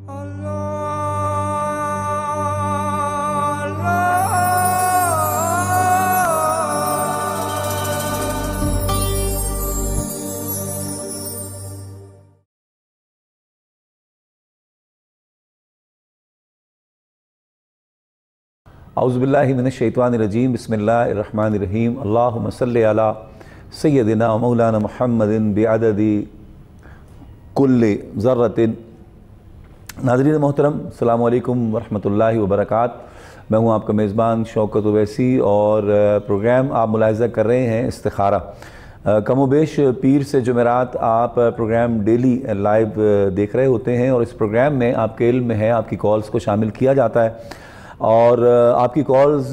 اعوذ باللہ من الشیطان الرجیم بسم اللہ الرحمن الرحیم اللہم صلی علی سیدنا مولانا محمد بعدد کل ذرۃ۔ ناظرین محترم، السلام علیکم ورحمۃ اللہ وبرکاتہ۔ میں ہوں آپ کا میزبان شوکت اویسی اور پروگرام آپ ملاحظہ کر رہے ہیں استخارہ۔ کم و بیش پیر سے جمعرات آپ پروگرام ڈیلی لائیو دیکھ رہے ہوتے ہیں، اور اس پروگرام میں آپ کے علم میں ہے آپ کی کالز کو شامل کیا جاتا ہے، اور آپ کی کالز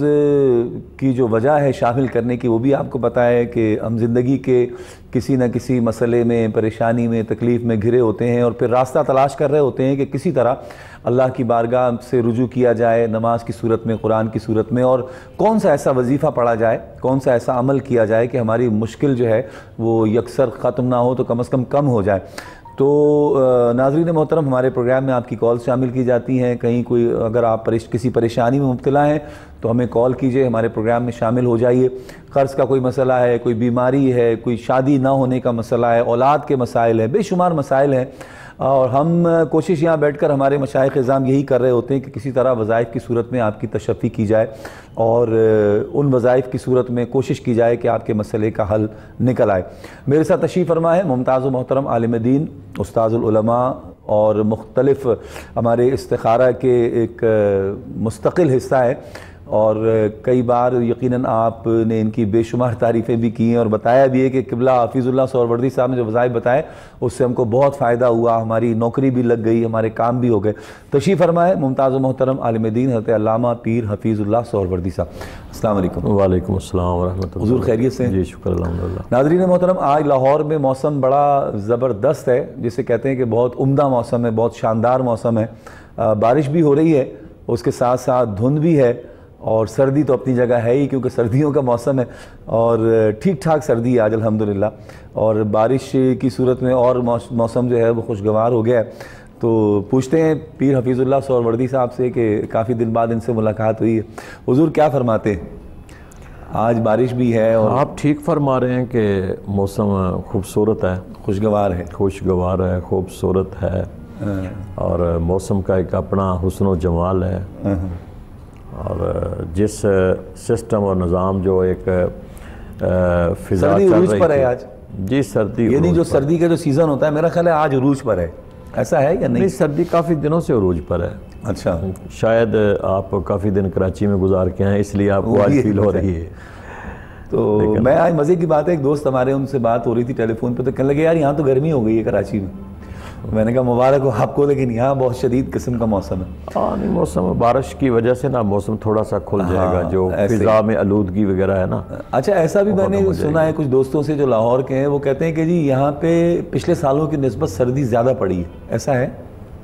کی جو وجہ ہے شامل کرنے کی وہ بھی آپ کو پتہ ہے کہ ہم زندگی کے کسی نہ کسی مسئلے میں، پریشانی میں، تکلیف میں گھرے ہوتے ہیں، اور پھر راستہ تلاش کر رہے ہوتے ہیں کہ کسی طرح اللہ کی بارگاہ سے رجوع کیا جائے، نماز کی صورت میں، قرآن کی صورت میں، اور کون سا ایسا وظیفہ پڑھا جائے، کون سا ایسا عمل کیا جائے کہ ہماری مشکل جو ہے وہ یکسر ختم نہ ہو تو کم از کم ہو جائے۔ تو ناظرین محترم، ہمارے پروگرام میں آپ کی کال شامل کی جاتی ہیں۔ کہیں کوئی اگر آپ کسی پریشانی میں مبتلا ہیں تو ہمیں کال کیجئے، ہمارے پروگرام میں شامل ہو جائیے۔ قرض کا کوئی مسئلہ ہے، کوئی بیماری ہے، کوئی شادی نہ ہونے کا مسئلہ ہے، اولاد کے مسائل ہیں، بے شمار مسائل ہیں، اور ہم کوشش یہاں بیٹھ کر ہمارے مشائخ اعظام یہی کر رہے ہوتے ہیں کہ کسی طرح وظائف کی صورت میں آپ کی تشفی کی جائے، اور ان وظائف کی صورت میں کوشش کی جائے کہ آپ کے مسئلے کا حل نکل آئے۔ میرے ساتھ تشریف فرما ہے ممتاز و محترم عالم دین، استاذ العلماء، اور مختلف ہمارے استخارہ کے ایک مستقل حصہ ہے، اور کئی بار یقیناً آپ نے ان کی بے شمار تعریفیں بھی کی ہیں، اور بتایا بھی ہے کہ قبلہ حفیظ اللہ سہروردی صاحب نے جو وظائف بتائے اس سے ہم کو بہت فائدہ ہوا، ہماری نوکری بھی لگ گئی، ہمارے کام بھی ہو گئے۔ تشریف فرمائے ممتاز و محترم عالم دین حضرت علامہ پیر حفیظ اللہ سہروردی صاحب۔ السلام علیکم۔ وعلیکم السلام ورحمۃ اللہ۔ حضور خیریت سے؟ جی شکر الحمدللہ۔ ناظرین محترم، آج لاہور میں موسم بڑا زبردست ہے، جسے کہتے ہیں کہ بہت عمدہ موسم ہے، بہت شاندار موسم ہے۔ بارش بھی ہو رہی ہے، اس کے ساتھ ساتھ دھند بھی ہے، اور سردی تو اپنی جگہ ہے ہی کیونکہ سردیوں کا موسم ہے، اور ٹھیک ٹھاک سردی ہے آج الحمدللہ، اور بارش کی صورت میں اور موسم جو ہے وہ خوشگوار ہو گیا ہے۔ تو پوچھتے ہیں پیر حفیظ اللہ سہروردی صاحب سے کہ کافی دن بعد ان سے ملاقات ہوئی ہے، حضور کیا فرماتے ہیں؟ آج بارش بھی ہے، اور آپ ٹھیک فرما رہے ہیں کہ موسم خوبصورت ہے، خوشگوار ہے، خوبصورت ہے، اور موسم کا ایک اپنا حسن و جمال ہے، اور جس سسٹم اور نظام جو ایک فضا سردی عروج پر ہے آج۔ جی سردی، یعنی جو سردی کا جو سیزن ہوتا ہے میرا خیال ہے آج عروج پر ہے، ایسا ہے یا نہیں؟ سردی کافی دنوں سے عروج پر ہے۔ اچھا، شاید آپ کافی دن کراچی میں گزار کے ہیں اس لیے آپ کو آج فیل ہو رہی ہے۔ تو میں آج مزے کی بات ہے، ایک دوست ہمارے ان سے بات ہو رہی تھی ٹیلی فون پہ، تو کہنے لگے یار یہاں تو گرمی ہو گئی ہے کراچی میں۔ میں نے کہا مبارک ہو آپ کو، لیکن یہاں بہت شدید قسم کا موسم ہے۔ نہیں، موسم بارش کی وجہ سے نا موسم تھوڑا سا کھل جائے گا، جو فضا میں آلودگی وغیرہ ہے نا۔ اچھا، ایسا بھی میں نے سنا ہے کچھ دوستوں سے جو لاہور کے ہیں، وہ کہتے ہیں کہ جی یہاں پہ پچھلے سالوں کی نسبت سردی زیادہ پڑی ہے، ایسا ہے؟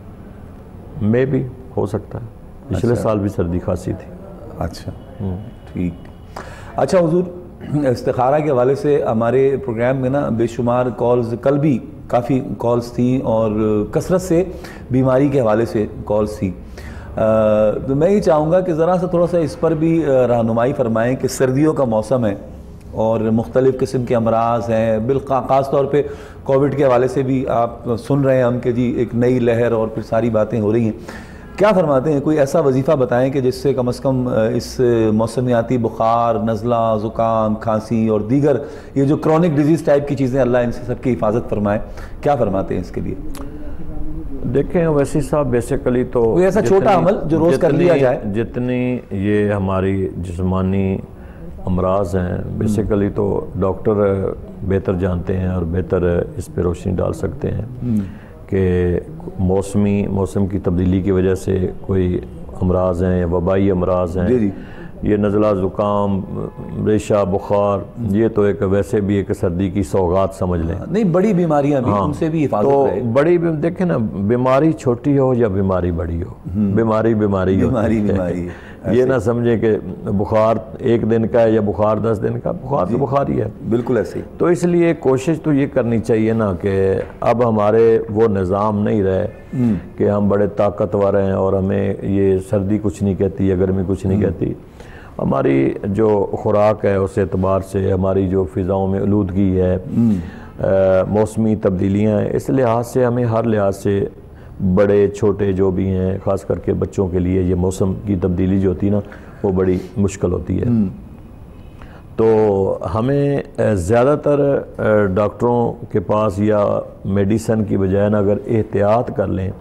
میں بھی ہو سکتا ہے، پچھلے سال بھی سردی خاصی تھی۔ اچھا ٹھیک۔ اچھا حضور، استخارہ کے حوالے سے ہمارے پروگرام میں نا بے شمار کالز، کل بھی کافی کالز تھیں، اور کثرت سے بیماری کے حوالے سے کالز تھیں۔ تو میں یہ چاہوں گا کہ ذرا سا تھوڑا سا اس پر بھی رہنمائی فرمائیں کہ سردیوں کا موسم ہے اور مختلف قسم کے امراض ہیں، خاص طور پہ کووڈ کے حوالے سے بھی آپ سن رہے ہیں ہم کہ جی ایک نئی لہر اور پھر ساری باتیں ہو رہی ہیں۔ کیا فرماتے ہیں؟ کوئی ایسا وظیفہ بتائیں کہ جس سے کم از کم اس موسمیاتی بخار، نزلہ، زکام، کھانسی اور دیگر یہ جو کرونک ڈیزیز ٹائپ کی چیزیں، اللہ ان سے سب کی حفاظت فرمائے، کیا فرماتے ہیں اس کے لیے؟ دیکھیں ویسی صاحب، بیسیکلی تو کوئی ایسا چھوٹا عمل جو روز کر لیا جائے۔ جتنی یہ ہماری جسمانی امراض ہیں، بیسیکلی تو ڈاکٹر بہتر جانتے ہیں اور بہتر اس پہ روشنی ڈال سکتے ہیں کہ موسم کی تبدیلی کی وجہ سے کوئی امراض ہیں یا وبائی امراض ہیں، یہ نزلہ، زکام، ریشہ، بخار، یہ تو ایک ویسے بھی ایک سردی کی سوغات سمجھ لیں۔ نہیں، بڑی بیماریاں بھی، ان سے بھی حفاظت رہے۔ تو بڑی دیکھیں نا، بیماری چھوٹی ہو یا بیماری بڑی ہو، بیماری ہے، یہ نہ سمجھیں کہ بخار ایک دن کا ہے یا بخار 10 دن کا، بخار تو بخار ہی ہے، بالکل ایسے ہی۔ تو اس لیے کوشش تو یہ کرنی چاہیے نا کہ اب ہمارے وہ نظام نہیں رہے کہ ہم بڑے طاقتور ہیں اور ہمیں یہ سردی کچھ نہیں کہتی یا گرمی کچھ نہیں کہتی۔ ہماری جو خوراک ہے اس اعتبار سے، ہماری جو فضاؤں میں آلودگی ہے، موسمی تبدیلیاں ہیں، اس لحاظ سے ہمیں ہر لحاظ سے بڑے چھوٹے جو بھی ہیں، خاص کر کے بچوں کے لیے یہ موسم کی تبدیلی جو ہوتی ہے نا وہ بڑی مشکل ہوتی ہے۔ تو ہمیں زیادہ تر ڈاکٹروں کے پاس یا میڈیسن کی بجائے نا اگر احتیاط کر لیں،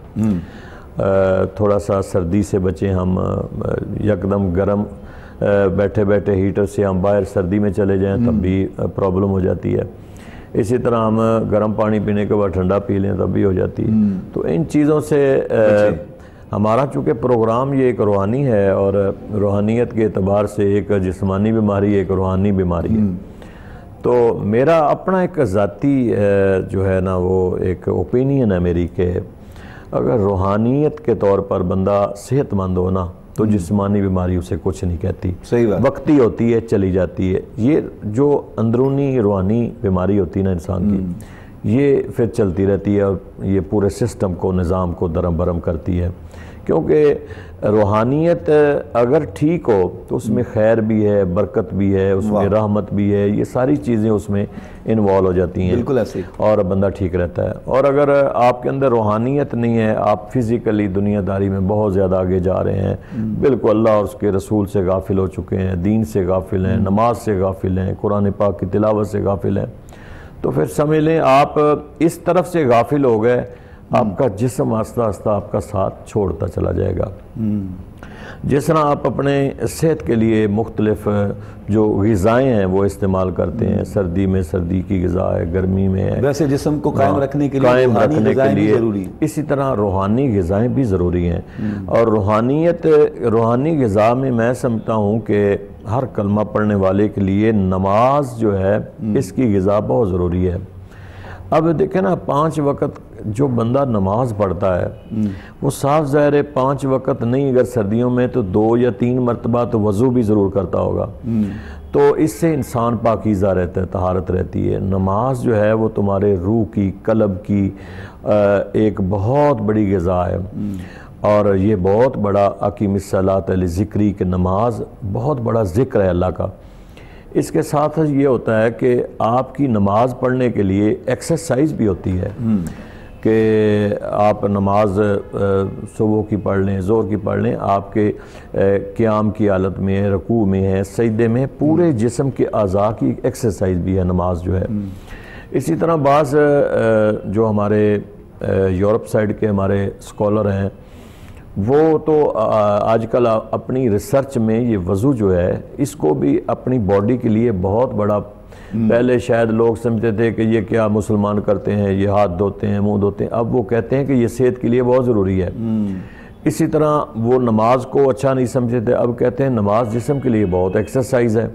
تھوڑا سا سردی سے بچیں، ہم یکدم گرم بیٹھے بیٹھے ہیٹر سے ہم باہر سردی میں چلے جائیں تب بھی پرابلم ہو جاتی ہے، اسی طرح ہم گرم پانی پینے کے بعد ٹھنڈا پی لیں تب بھی ہو جاتی ہے۔ تو ان چیزوں سے ہمارا چونکہ پروگرام یہ ایک روحانی ہے اور روحانیت کے اعتبار سے ایک جسمانی بیماری ایک روحانی بیماری ہے، تو میرا اپنا ایک ذاتی جو ہے نا وہ ایک اوپینین ہے میری کہ اگر روحانیت کے طور پر بندہ صحت مند ہو نا تو جسمانی بیماری اسے کچھ نہیں کہتی، صحیح بات، وقتی ہوتی ہے چلی جاتی ہے۔ یہ جو اندرونی روحانی بیماری ہوتی ہے نا انسان کی، یہ پھر چلتی رہتی ہے اور یہ پورے سسٹم کو، نظام کو درم برم کرتی ہے، کیونکہ روحانیت اگر ٹھیک ہو تو اس میں خیر بھی ہے، برکت بھی ہے، اس میں رحمت بھی ہے، یہ ساری چیزیں اس میں انوالو ہو جاتی ہیں، بالکل ایسے، اور بندہ ٹھیک رہتا ہے۔ اور اگر آپ کے اندر روحانیت نہیں ہے، آپ فزیکلی دنیا داری میں بہت زیادہ آگے جا رہے ہیں، بالکل اللہ اور اس کے رسول سے غافل ہو چکے ہیں، دین سے غافل ہیں، نماز سے غافل ہیں، قرآن پاک کی تلاوت سے غافل ہیں، تو پھر سمجھ لیں آپ اس طرف سے غافل ہو گئے، آپ کا جسم آہستہ آہستہ آپ کا ساتھ چھوڑتا چلا جائے گا۔ جس طرح آپ اپنے صحت کے لیے مختلف جو غذائیں ہیں وہ استعمال کرتے ہیں، سردی میں سردی کی غذا ہے، گرمی میں ہے، ویسے جسم کو قائم رکھنے کے لیے قائم رکھنے کے لیے ضروری ہے، اسی طرح روحانی غذائیں بھی ضروری ہیں۔ اور روحانی غذا میں میں سمجھتا ہوں کہ ہر کلمہ پڑھنے والے کے لیے نماز جو ہے اس کی غذا بہت ضروری ہے۔ اب دیکھیں نا 5 وقت جو بندہ نماز پڑھتا ہے وہ صاف ظاہر ہے 5 وقت نہیں، اگر سردیوں میں تو 2 یا 3 مرتبہ تو وضو بھی ضرور کرتا ہوگا، تو اس سے انسان پاکیزہ رہتا ہے، طہارت رہتی ہے۔ نماز جو ہے وہ تمہارے روح کی، قلب کی ایک بہت بڑی غذا ہے، اور یہ بہت بڑا اقیم الصلاۃ لذکری کہ نماز بہت بڑا ذکر ہے اللہ کا۔ اس کے ساتھ یہ ہوتا ہے کہ آپ کی نماز پڑھنے کے لیے ایکسرسائز بھی ہوتی ہے کہ آپ نماز صبح کی پڑھ لیں، ظہر کی پڑھ لیں، آپ کے قیام کی حالت میں ہے، رکوع میں ہے، سجدے میں، پورے جسم کے اعضاء کی ایکسرسائز بھی ہے نماز جو ہے۔ اسی طرح بعض جو ہمارے یورپ سائڈ کے ہمارے اسکالر ہیں وہ تو آج کل اپنی ریسرچ میں یہ وضو جو ہے اس کو بھی اپنی باڈی کے لیے بہت بڑا، پہلے شاید لوگ سمجھتے تھے کہ یہ کیا مسلمان کرتے ہیں، یہ ہاتھ دھوتے ہیں، منہ دھوتے ہیں، اب وہ کہتے ہیں کہ یہ صحت کے لیے بہت ضروری ہے۔ اسی طرح وہ نماز کو اچھا نہیں سمجھتے تھے، اب کہتے ہیں نماز جسم کے لیے بہت ایکسرسائز ہے۔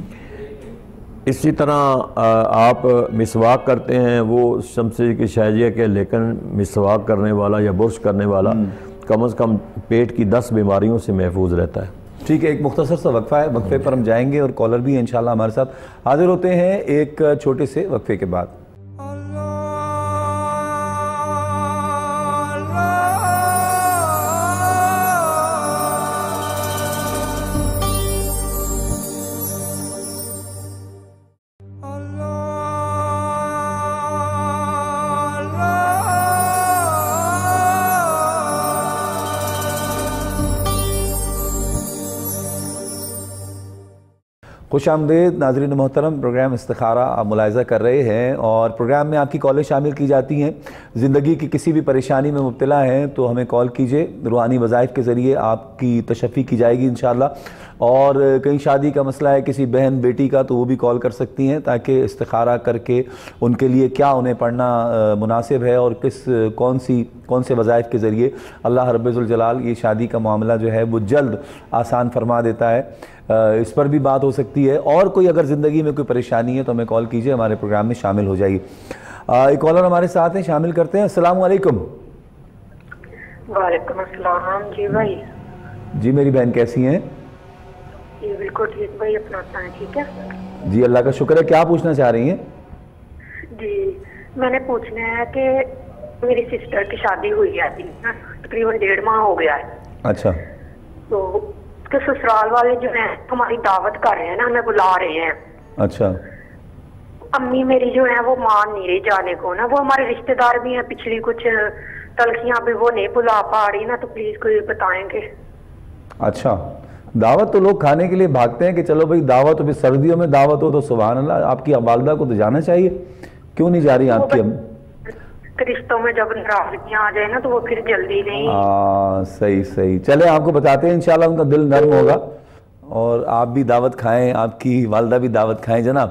اسی طرح آپ مسواک کرتے ہیں، وہ سمجھتے کہ شاید یہ کہ لیکن مسواک کرنے والا یا برش کرنے والا کم از کم پیٹ کی 10 بیماریوں سے محفوظ رہتا ہے۔ ٹھیک ہے، ایک مختصر سا وقفہ ہے، وقفے پر ہم جائیں گے اور کالر بھی انشاءاللہ ہمارے ساتھ حاضر ہوتے ہیں ایک چھوٹے سے وقفے کے بعد۔ خوش آمدید ناظرین محترم، پروگرام استخارہ آپ ملاحظہ کر رہے ہیں اور پروگرام میں آپ کی کالیں شامل کی جاتی ہیں۔ زندگی کی کسی بھی پریشانی میں مبتلا ہیں تو ہمیں کال کیجئے، روحانی وظائف کے ذریعے آپ کی تشفی کی جائے گی انشاءاللہ۔ اور کہیں شادی کا مسئلہ ہے کسی بہن بیٹی کا تو وہ بھی کال کر سکتی ہیں تاکہ استخارہ کر کے ان کے لیے کیا انہیں پڑھنا مناسب ہے اور کون سے وظائف کے ذریعے اللہ رب الجلال یہ شادی کا معاملہ جو ہے وہ جلد آسان فرما دیتا ہے، اس پر بھی بات ہو سکتی ہے۔ اور کوئی اگر زندگی میں کوئی پریشانی ہے تو ہمیں کال کیجئے، ہمارے پروگرام میں شامل ہو جائیے۔ ایک کالر ہمارے ساتھ ہیں، شامل کرتے ہیں۔ السلام علیکم۔ وعلیکم السلام۔ جی بھائی۔ جی میری بہن کیسی ہیں؟ جی بالکل ٹھیک بھائی، اپنا بتائیں ٹھیک ہے؟ جی اللہ کا شکر ہے. کیا پوچھنا چاہ رہی ہیں؟ جی میں نے پوچھنا ہے کہ میری سسٹر کی شادی ہوئی ہے تقریباً 1.5 ماہ ہو گیا ہے. اچھا. تو اس کے سسرال والے جو ہیں ہماری دعوت کر رہے ہیں نا، ہمیں بلا رہے ہیں. اچھا. امی میری جو ہے وہ مان نہیں رہی جانے کو نا، وہ ہمارے رشتے دار بھی ہیں، پچھلی کچھ تلخیاں بھی وہ نہیں بلا پا رہی نا، تو پلیز کوئی بتائیں گے. اچھا. دعوت تو لوگ کھانے کے لیے بھاگتے ہیں کہ چلو بھائی دعوت ہو، پھر سردیوں میں دعوت ہو تو سبحان اللہ، آپ کی والدہ کو تو جانا چاہیے. کیوں نہیں جا رہی آپ کی رشتوں میں جب ناراضگیاں آ جائے نا تو وہ پھر جلدی نہیں. صحیح صحیح. چلے آپ کو بتاتے ہیں انشاءاللہ ان کا دل نرم ہوگا اور آپ بھی دعوت کھائیں، آپ کی والدہ بھی دعوت کھائیں. جناب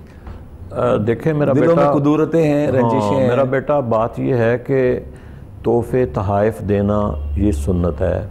دیکھیں میرا دلوں میں بیٹا، قدورتیں ہیں، رنجشیں ہیں. میرا بیٹا بات یہ ہے کہ تحفے تحائف دینا یہ سنت ہے.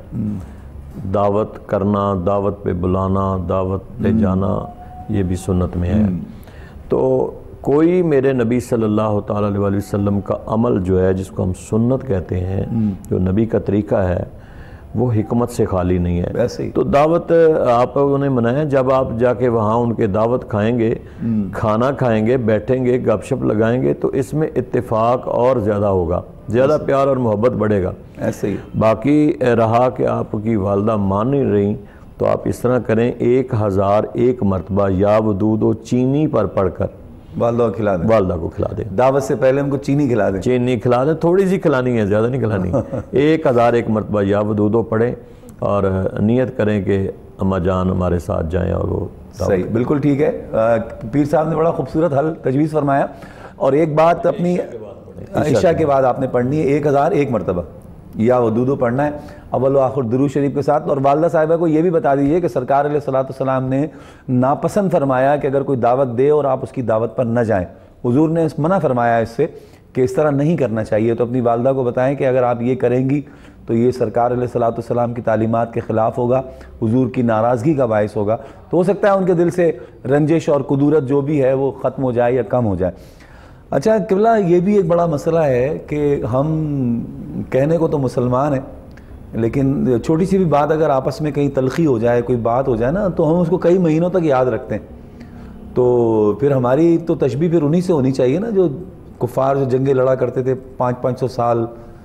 دعوت کرنا، دعوت پہ بلانا، دعوت پہ جانا یہ بھی سنت میں ہے. تو کوئی میرے نبی صلی اللہ تعالیٰ علیہ وسلم کا عمل جو ہے جس کو ہم سنت کہتے ہیں، جو نبی کا طریقہ ہے، وہ حکمت سے خالی نہیں ہے. ویسے ہی تو دعوت آپ انہیں منائیں. جب آپ جا کے وہاں ان کے دعوت کھائیں گے، کھانا کھائیں گے، بیٹھیں گے، گپ شپ لگائیں گے، تو اس میں اتفاق اور زیادہ ہوگا، زیادہ پیار اور محبت بڑھے گا. ایسے ہی. باقی رہا کہ آپ کی والدہ مان نہیں رہی، تو آپ اس طرح کریں 1001 مرتبہ یا ودود و چینی پر پڑھ کر والدہ کو کھلا دیں. والدہ کو کھلا دیں. دعوت سے پہلے ان کو چینی کھلا دیں. چینی کھلا دیں، تھوڑی سی کھلانی ہے، زیادہ نہیں کھلانی. 1001 مرتبہ یا ودودو پڑھیں اور نیت کریں کہ اماں جان ہمارے ساتھ جائیں اور وہ. صحیح، بالکل ٹھیک ہے. پیر صاحب نے بڑا خوبصورت حل تجویز فرمایا. اور ایک بات اپنی عشاء کے بعد آپ نے پڑھنی ہے 1001 مرتبہ یا ودودو پڑھنا ہے اول و آخر درود شریف کے ساتھ. اور والدہ صاحبہ کو یہ بھی بتا دیجئے کہ سرکار علیہ السلام نے ناپسند فرمایا کہ اگر کوئی دعوت دے اور آپ اس کی دعوت پر نہ جائیں. حضور نے منع فرمایا اس سے کہ اس طرح نہیں کرنا چاہیے. تو اپنی والدہ کو بتائیں کہ اگر آپ یہ کریں گی تو یہ سرکار علیہ السلام کی تعلیمات کے خلاف ہوگا، حضور کی ناراضگی کا باعث ہوگا. تو ہو سکتا ہے ان کے دل سے رنجش اور قدورت جو بھی ہے وہ ختم ہو جائے یا کم ہو جائے. اچھا قبلہ، یہ بھی ایک بڑا مسئلہ ہے کہ ہم کہنے کو تو مسلمان ہیں، لیکن چھوٹی سی بھی بات اگر آپس میں کہیں تلخی ہو جائے، کوئی بات ہو جائے نا، تو ہم اس کو کئی مہینوں تک یاد رکھتے ہیں. تو پھر ہماری تو تشبیہ پھر انہی سے ہونی چاہیے نا، جو کفار جو جنگیں لڑا کرتے تھے 500 سال،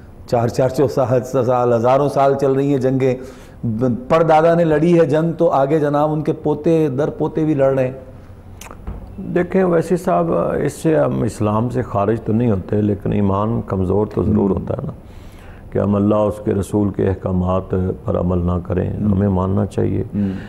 400 سال، ہزاروں سال چل رہی ہیں جنگیں. پردادا نے لڑی ہے جنگ تو آگے جناب ان کے پوتے در پوتے بھی لڑ رہے ہیں. دیکھیں ویسے صاحب، اس سے ہم اسلام سے خارج تو نہیں ہوتے، لیکن ایمان کمزور تو ضرور ہوتا ہے نا، کہ ہم اللہ اس کے رسول کے احکامات پر عمل نہ کریں. ہمیں ماننا چاہیے.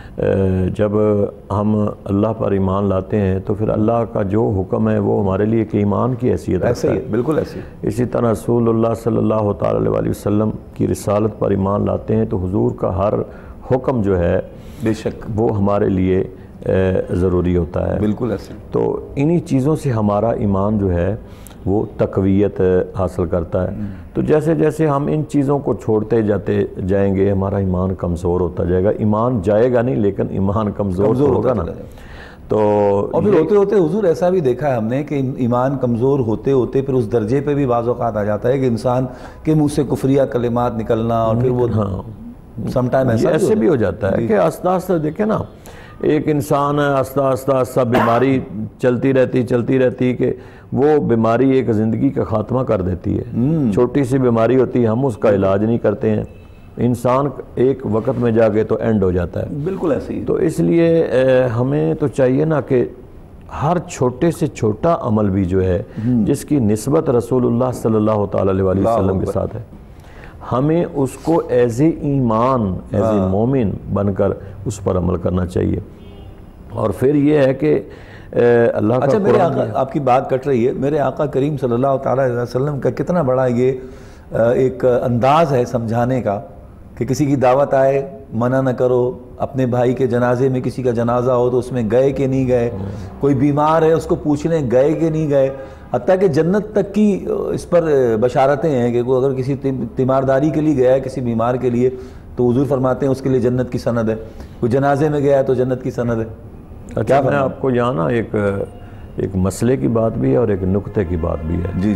جب ہم اللہ پر ایمان لاتے ہیں تو پھر اللہ کا جو حکم ہے وہ ہمارے لیے ایک ایمان کی حیثیت رکھتا ہے. ایسے ہی، بالکل ایسے. اسی طرح رسول اللہ صلی اللہ تعالیٰ علیہ وسلم کی رسالت پر ایمان لاتے ہیں تو حضور کا ہر حکم جو ہے بے شک وہ ہمارے لیے ضروری ہوتا ہے. بالکل ایسے. تو انہی چیزوں سے ہمارا ایمان جو ہے وہ تقویت حاصل کرتا ہے. تو جیسے جیسے ہم ان چیزوں کو چھوڑتے جاتے جائیں گے ہمارا ایمان کمزور ہوتا جائے گا. ایمان جائے گا نہیں لیکن ایمان کمزور ہوگا نا. تو اور پھر ہوتے ہوتے حضور ایسا بھی دیکھا ہے ہم نے کہ ایمان کمزور ہوتے ہوتے پھر اس درجے پہ بھی بعض اوقات آ جاتا ہے کہ انسان کے منہ سے کفریہ کلمات نکلنا، اور پھر وہ سم ٹائم ایسے بھی ہو جاتا ہے کہ آہستہ آہستہ دیکھیں نا، ایک انسان ہے آہستہ آہستہ بیماری چلتی رہتی کہ وہ بیماری ایک زندگی کا خاتمہ کر دیتی ہے. چھوٹی سی بیماری ہوتی ہے، ہم اس کا علاج نہیں کرتے ہیں، انسان ایک وقت میں جا کے تو اینڈ ہو جاتا ہے. بالکل ایسے ہی. تو اس لیے ہمیں تو چاہیے نا کہ ہر چھوٹے سے چھوٹا عمل بھی جو ہے جس کی نسبت رسول اللہ صلی اللہ تعالیٰ علیہ وسلم کے ساتھ ہے، ہمیں اس کو ایز اے ایمان، ایز اے مومن بن کر اس پر عمل کرنا چاہیے. اور پھر یہ ہے کہ اللہ کا میرے آقا، آپ کی بات کٹ رہی ہے، میرے آقا کریم صلی اللہ تعالیٰ علیہ وسلم کا کتنا بڑا یہ ایک انداز ہے سمجھانے کا کہ کسی کی دعوت آئے منع نہ کرو. اپنے بھائی کے جنازے میں کسی کا جنازہ ہو تو اس میں گئے کہ نہیں گئے، کوئی بیمار ہے اس کو پوچھ لیں گئے کہ نہیں گئے. حتیٰ کہ جنت تک کی اس پر بشارتیں ہیں کہ کوئی اگر کسی تیمارداری کے لیے گیا ہے کسی بیمار کے لیے تو حضور فرماتے ہیں اس کے لیے جنت کی سند ہے. کوئی جنازے میں گیا ہے تو جنت کی سند ہے. اچھا میں آپ کو یہاں نا ایک مسئلے کی بات بھی ہے اور ایک نقطے کی بات بھی ہے. جی جی.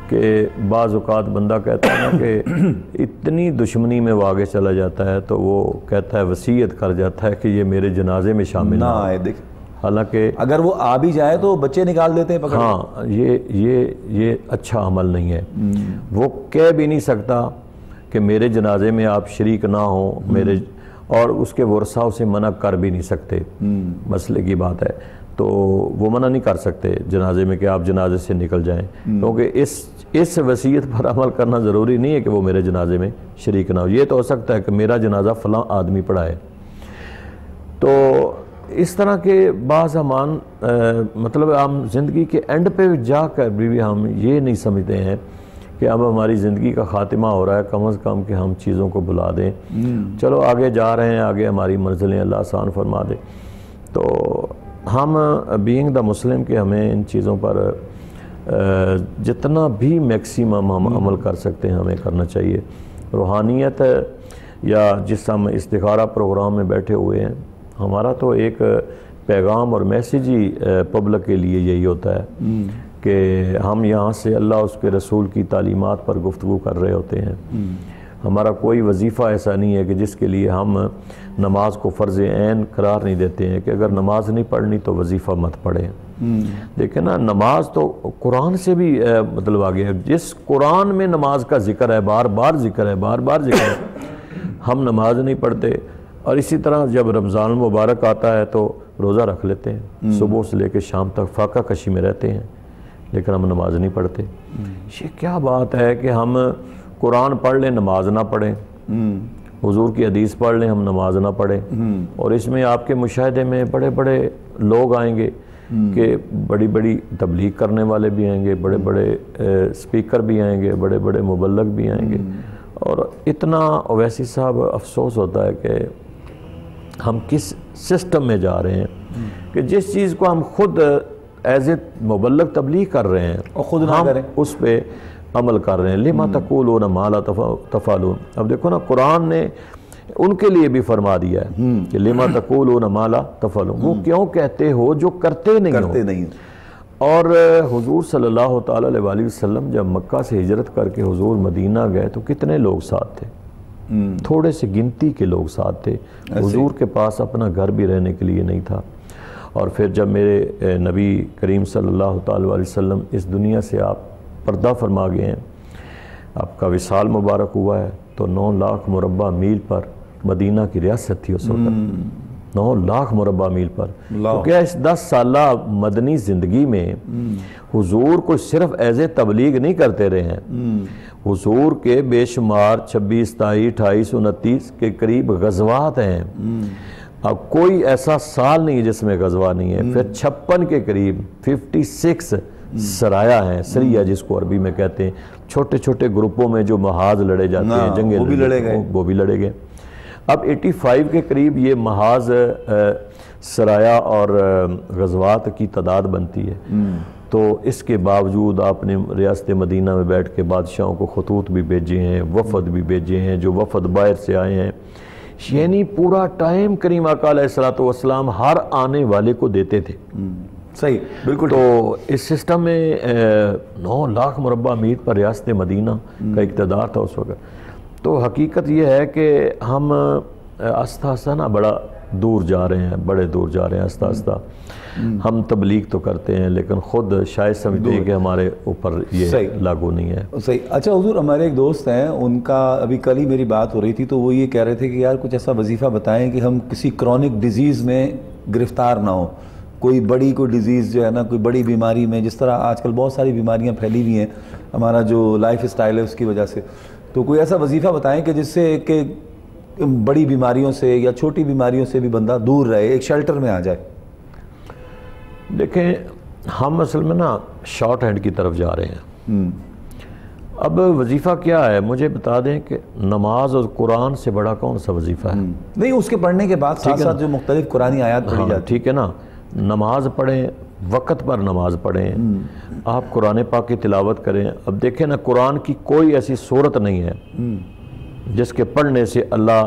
کہ بعض اوقات بندہ کہتا ہے نا کہ اتنی دشمنی میں وہ آگے چلا جاتا ہے تو وہ کہتا ہے وصیت کر جاتا ہے کہ یہ میرے جنازے میں شامل نہ آئے. دیکھ حالانکہ اگر وہ آ بھی جائے تو بچے نکال دیتے ہیں پکڑ. ہاں یہ اچھا عمل نہیں ہے. وہ کہہ بھی نہیں سکتا کہ میرے جنازے میں آپ شریک نہ ہوں میرے، اور اس کے ورثہ اسے منع کر بھی نہیں سکتے. مسئلے کی بات ہے تو وہ منع نہیں کر سکتے جنازے میں کہ آپ جنازے سے نکل جائیں، کیونکہ اس وصیت پر عمل کرنا ضروری نہیں ہے کہ وہ میرے جنازے میں شریک نہ ہو. یہ تو ہو سکتا ہے کہ میرا جنازہ فلاں آدمی پڑھائے. تو اس طرح کے بعض امان مطلب ہم زندگی کے اینڈ پہ جا کر بھی ہم یہ نہیں سمجھتے ہیں کہ اب ہماری زندگی کا خاتمہ ہو رہا ہے، کم از کم کہ ہم چیزوں کو بھلا دیں. چلو آگے جا رہے ہیں، آگے ہماری منزلیں اللہ آسان فرما دے. تو ہم بینگ دا مسلم کہ ہمیں ان چیزوں پر جتنا بھی میکسیمم ہم عمل کر سکتے ہیں ہمیں کرنا چاہیے. روحانیت یا جس ہم استخارہ پروگرام میں بیٹھے ہوئے ہیں، ہمارا تو ایک پیغام اور میسیج ہی پبلک کے لیے یہی ہوتا ہے کہ ہم یہاں سے اللہ اس کے رسول کی تعلیمات پر گفتگو کر رہے ہوتے ہیں. ہمارا کوئی وظیفہ ایسا نہیں ہے کہ جس کے لیے ہم نماز کو فرض عین قرار نہیں دیتے ہیں کہ اگر نماز نہیں پڑھنی تو وظیفہ مت پڑھیں. دیکھیں نا، نماز تو قرآن سے بھی مطلب آگے ہے. جس قرآن میں نماز کا ذکر ہے، بار بار ذکر ہے، بار بار ذکر ہے، ہم نماز نہیں پڑھتے. اور اسی طرح جب رمضان المبارک آتا ہے تو روزہ رکھ لیتے ہیں، صبح سے لے کے شام تک فاقہ کشی میں رہتے ہیں، لیکن ہم نماز نہیں پڑھتے. یہ کیا بات ہے کہ ہم قرآن پڑھ لیں نماز نہ پڑھیں، حضور کی حدیث پڑھ لیں ہم نماز نہ پڑھیں. اور اس میں آپ کے مشاہدے میں بڑے بڑے لوگ آئیں گے کہ بڑی بڑی تبلیغ کرنے والے بھی آئیں گے، بڑے بڑے سپیکر بھی آئیں گے، بڑے بڑے مبلغ بھی آئیں گے. اور اتنا اویسی صاحب افسوس ہوتا ہے کہ ہم کس سسٹم میں جا رہے ہیں کہ جس چیز کو ہم خود ایز اے مبلغ تبلیغ کر رہے ہیں اور خود نہ کریں، اس پہ عمل کر رہے ہیں. لما تقولون ما لا تفعلون. اب دیکھو نا، قرآن نے ان کے لیے بھی فرما دیا ہے کہ لما تقولون ما لا تفعلون. وہ کیوں کہتے ہو جو کرتے نہیں. اور حضور صلی اللہ تعالیٰ علیہ وسلم جب مکہ سے ہجرت کر کے حضور مدینہ گئے تو کتنے لوگ ساتھ تھے؟ تھوڑے سے گنتی کے لوگ ساتھ تھے. حضور کے پاس اپنا گھر بھی رہنے کے لیے نہیں تھا. اور پھر جب میرے نبی کریم صلی اللہ تعالیٰ علیہ وسلم اس دنیا سے آپ پردہ فرما گئے ہیں، آپ کا وصال مبارک ہوا ہے، تو 9 لاکھ مربع میل پر مدینہ کی ریاست تھی اس وقت. 9 لاکھ مربع میل پر. تو کیا اس 10 سالہ مدنی زندگی میں حضور کو صرف ایز اے تبلیغ نہیں کرتے رہے ہیں، حضور کے بے شمار 26 27 28 29 کے قریب غزوات ہیں. اب کوئی ایسا سال نہیں جس میں غزوہ نہیں ہے. پھر 56 کے قریب 56 سرایا ہیں، سریہ جس کو عربی میں کہتے ہیں، چھوٹے چھوٹے گروپوں میں جو محاذ لڑے جاتے ہیں، جنگیں وہ بھی لڑے گئے. اب 85 کے قریب یہ محاذ سرایا اور غزوات کی تعداد بنتی ہے. تو اس کے باوجود آپ نے ریاست مدینہ میں بیٹھ کے بادشاہوں کو خطوط بھی بھیجے ہیں، وفد بھی بھیجے ہیں، جو وفد باہر سے آئے ہیں. یعنی پورا ٹائم کریم آقا علیہ السلام ہر آنے والے کو دیتے تھے. صحیح، بالکل. تو اس سسٹم میں 9 لاکھ مربع میل پر ریاست مدینہ کا اقتدار تھا اس وقت. تو حقیقت یہ ہے کہ ہم آہستہ آہستہ نا بڑا دور جا رہے ہیں، بڑے دور جا رہے ہیں آہستہ آہستہ. ہم تبلیغ تو کرتے ہیں لیکن خود شاید سمجھتے ہیں کہ ہمارے اوپر یہ لاگو نہیں ہے. صحیح. اچھا حضور، ہمارے ایک دوست ہیں، ان کا ابھی کل ہی میری بات ہو رہی تھی تو وہ یہ کہہ رہے تھے کہ یار کچھ ایسا وظیفہ بتائیں کہ ہم کسی کرونک ڈیزیز میں گرفتار نہ ہوں. کوئی بڑی کوئی ڈیزیز جو ہے نا، کوئی بڑی بیماری میں، جس طرح آج کل بہت ساری بیماریاں پھیلی ہوئی ہیں ہمارا جو لائف اسٹائل ہے اس کی وجہ سے. تو کوئی ایسا وظیفہ بتائیں کہ جس سے کہ بڑی بیماریوں سے یا چھوٹی بیماریوں سے بھی بندہ دور رہے، ایک شیلٹر میں آ جائے. دیکھیں، ہم اصل میں نا شارٹ ہینڈ کی طرف جا رہے ہیں. اب وظیفہ کیا ہے مجھے بتا دیں کہ نماز اور قرآن سے بڑا کون سا وظیفہ ہے؟ نہیں، اس کے پڑھنے کے بعد ساتھ ساتھ جو مختلف قرآنی آیات پڑھی جاتی. ٹھیک ہے نا، نماز پڑھیں، وقت پر نماز پڑھیں، آپ قرآن پاک کی تلاوت کریں. اب دیکھیں نا، قرآن کی کوئی ایسی صورت نہیں ہے جس کے پڑھنے سے اللہ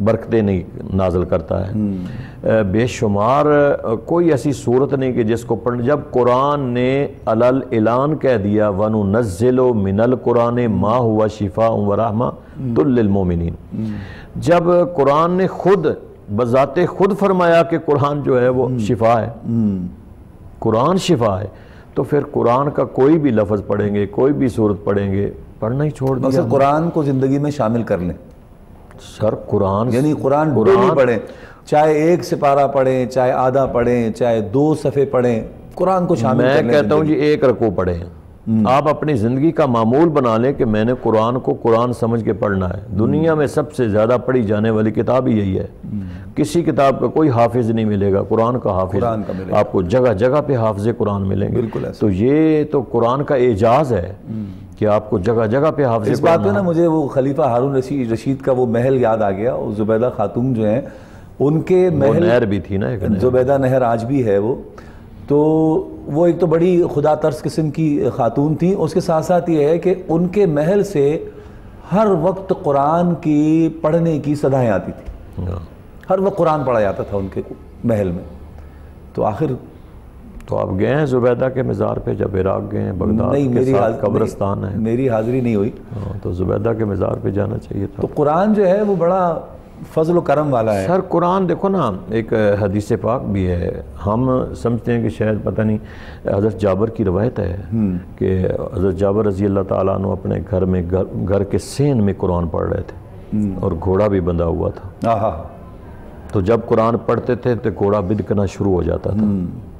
برکتیں نہیں نازل کرتا ہے. بے شمار کوئی ایسی صورت نہیں کہ جس کو پڑھنے، جب قرآن نے علل اعلان کہہ دیا وَنُنَزِّلُ مِنَ الْقُرْآنِ مَا هُوَ شِفَاءٌ وَرَحْمَةٌ لِّلْمُؤْمِنِينَ، جب قرآن نے خود بذات خود فرمایا کہ قرآن جو ہے وہ شفا ہے، قرآن شفا ہے، تو پھر قرآن کا کوئی بھی لفظ پڑھیں گے، کوئی بھی صورت پڑھیں گے، پڑھنا ہی چھوڑ دیا. بس قرآن کو زندگی میں شامل کر لیں. سر قرآن یعنی قرآن ڈیلی پڑھیں، چاہے 1 سپارہ پڑھیں، چاہے آدھا پڑھیں، چاہے 2 صفحے پڑھیں، قرآن کو شامل کر لیں. میں کہتا ہوں جی 1 رکوع پڑھیں. آپ اپنی زندگی کا معمول بنا لیں کہ میں نے قرآن کو قرآن سمجھ کے پڑھنا ہے. دنیا میں سب سے زیادہ پڑھی جانے والی کتاب ہی یہی ہے. کسی کتاب کا کوئی حافظ نہیں ملے گا، قرآن کا حافظ. آپ کو جگہ جگہ پہ حافظ قرآن ملیں گے. تو یہ تو قرآن کا اعجاز ہے کہ آپ کو جگہ جگہ پہ حافظ قرآن. اس بات پہ نا مجھے وہ خلیفہ ہارون رشید کا وہ محل یاد آ گیا. اور زبیدہ خاتون جو ہیں ان کے محل، نہر بھی تھی نا، زبیدہ نہر آج بھی ہے وہ. تو وہ ایک تو بڑی خدا ترس قسم کی خاتون تھی. اس کے ساتھ ساتھ یہ ہے کہ ان کے محل سے ہر وقت قرآن کی پڑھنے کی صدایں آتی تھی. ہر وقت قرآن پڑھا جاتا تھا ان کے محل میں. تو آخر تو آپ گئے ہیں زبیدہ کے مزار پہ جب عراق گئے ہیں؟ بغداد کے ساتھ قبرستان ہے. میری حاضری نہیں ہوئی. تو زبیدہ کے مزار پہ جانا چاہیے تھا. تو قرآن جو ہے وہ بڑا فضل و کرم والا ہے. سر قرآن دیکھو نا، ایک حدیث پاک بھی ہے. ہم سمجھتے ہیں کہ شاید پتہ نہیں، حضرت جابر کی روایت ہے کہ حضرت جابر رضی اللہ تعالیٰ عنہ اپنے گھر میں گھر کے سین میں قرآن پڑھ رہے تھے اور گھوڑا بھی بندھا ہوا تھا. تو جب قرآن پڑھتے تھے تو گھوڑا بدکنا شروع ہو جاتا تھا.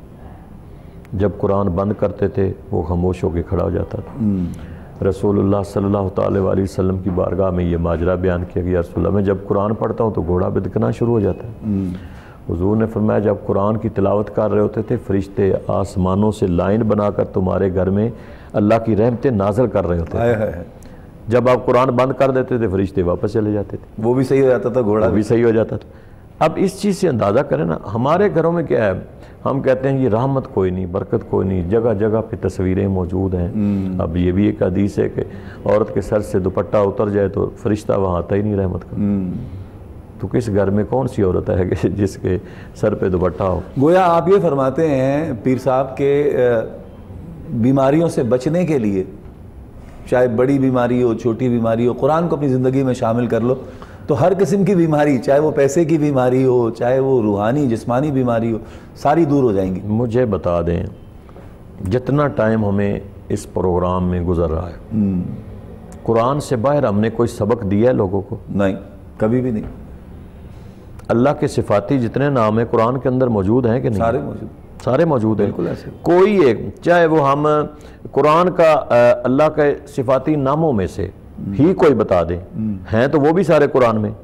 جب قرآن بند کرتے تھے وہ خاموش ہو کے کھڑا ہو جاتا تھا. رسول اللہ صلی اللہ تعالیٰ علیہ وسلم کی بارگاہ میں یہ ماجرا بیان کیا گیا، رسول اللہ میں جب قرآن پڑھتا ہوں تو گھوڑا بدکنا شروع ہو جاتا ہے. حضور نے فرمایا جب قرآن کی تلاوت کر رہے ہوتے تھے فرشتے آسمانوں سے لائن بنا کر تمہارے گھر میں اللہ کی رحمتیں نازل کر رہے ہوتے تھے. جب آپ قرآن بند کر دیتے تھے فرشتے واپس چلے جاتے تھے. وہ بھی صحیح ہو جاتا تھا، گھوڑا بھی صحیح ہو جاتا تھا. اب اس چیز سے اندازہ کریں نا، ہمارے گھروں میں کیا ہے، ہم کہتے ہیں یہ رحمت کوئی نہیں، برکت کوئی نہیں، جگہ جگہ پہ تصویریں موجود ہیں. اب یہ بھی ایک حدیث ہے کہ عورت کے سر سے دوپٹہ اتر جائے تو فرشتہ وہاں آتا ہی نہیں رحمت کا. تو کس گھر میں کون سی عورت ہے کہ جس کے سر پہ دوپٹہ ہو؟ گویا آپ یہ فرماتے ہیں پیر صاحب کے بیماریوں سے بچنے کے لیے، چاہے بڑی بیماری ہو چھوٹی بیماری ہو، قرآن کو اپنی زندگی میں شامل کر لو تو ہر قسم کی بیماری، چاہے وہ پیسے کی بیماری ہو، چاہے وہ روحانی جسمانی بیماری ہو، ساری دور ہو جائیں گی. مجھے بتا دیں جتنا ٹائم ہمیں اس پروگرام میں گزر رہا ہے، قرآن سے باہر ہم نے کوئی سبق دیا ہے لوگوں کو؟ نہیں، کبھی بھی نہیں. اللہ کے صفاتی جتنے نام ہیں قرآن کے اندر موجود ہیں کہ نہیں؟ سارے موجود، سارے موجود ہیں. بالکل ایسے. کوئی ایک، چاہے وہ ہم قرآن کا اللہ کے صفاتی ناموں میں سے ہی کوئی بتا دیں، ہیں تو وہ بھی سارے قرآن میں.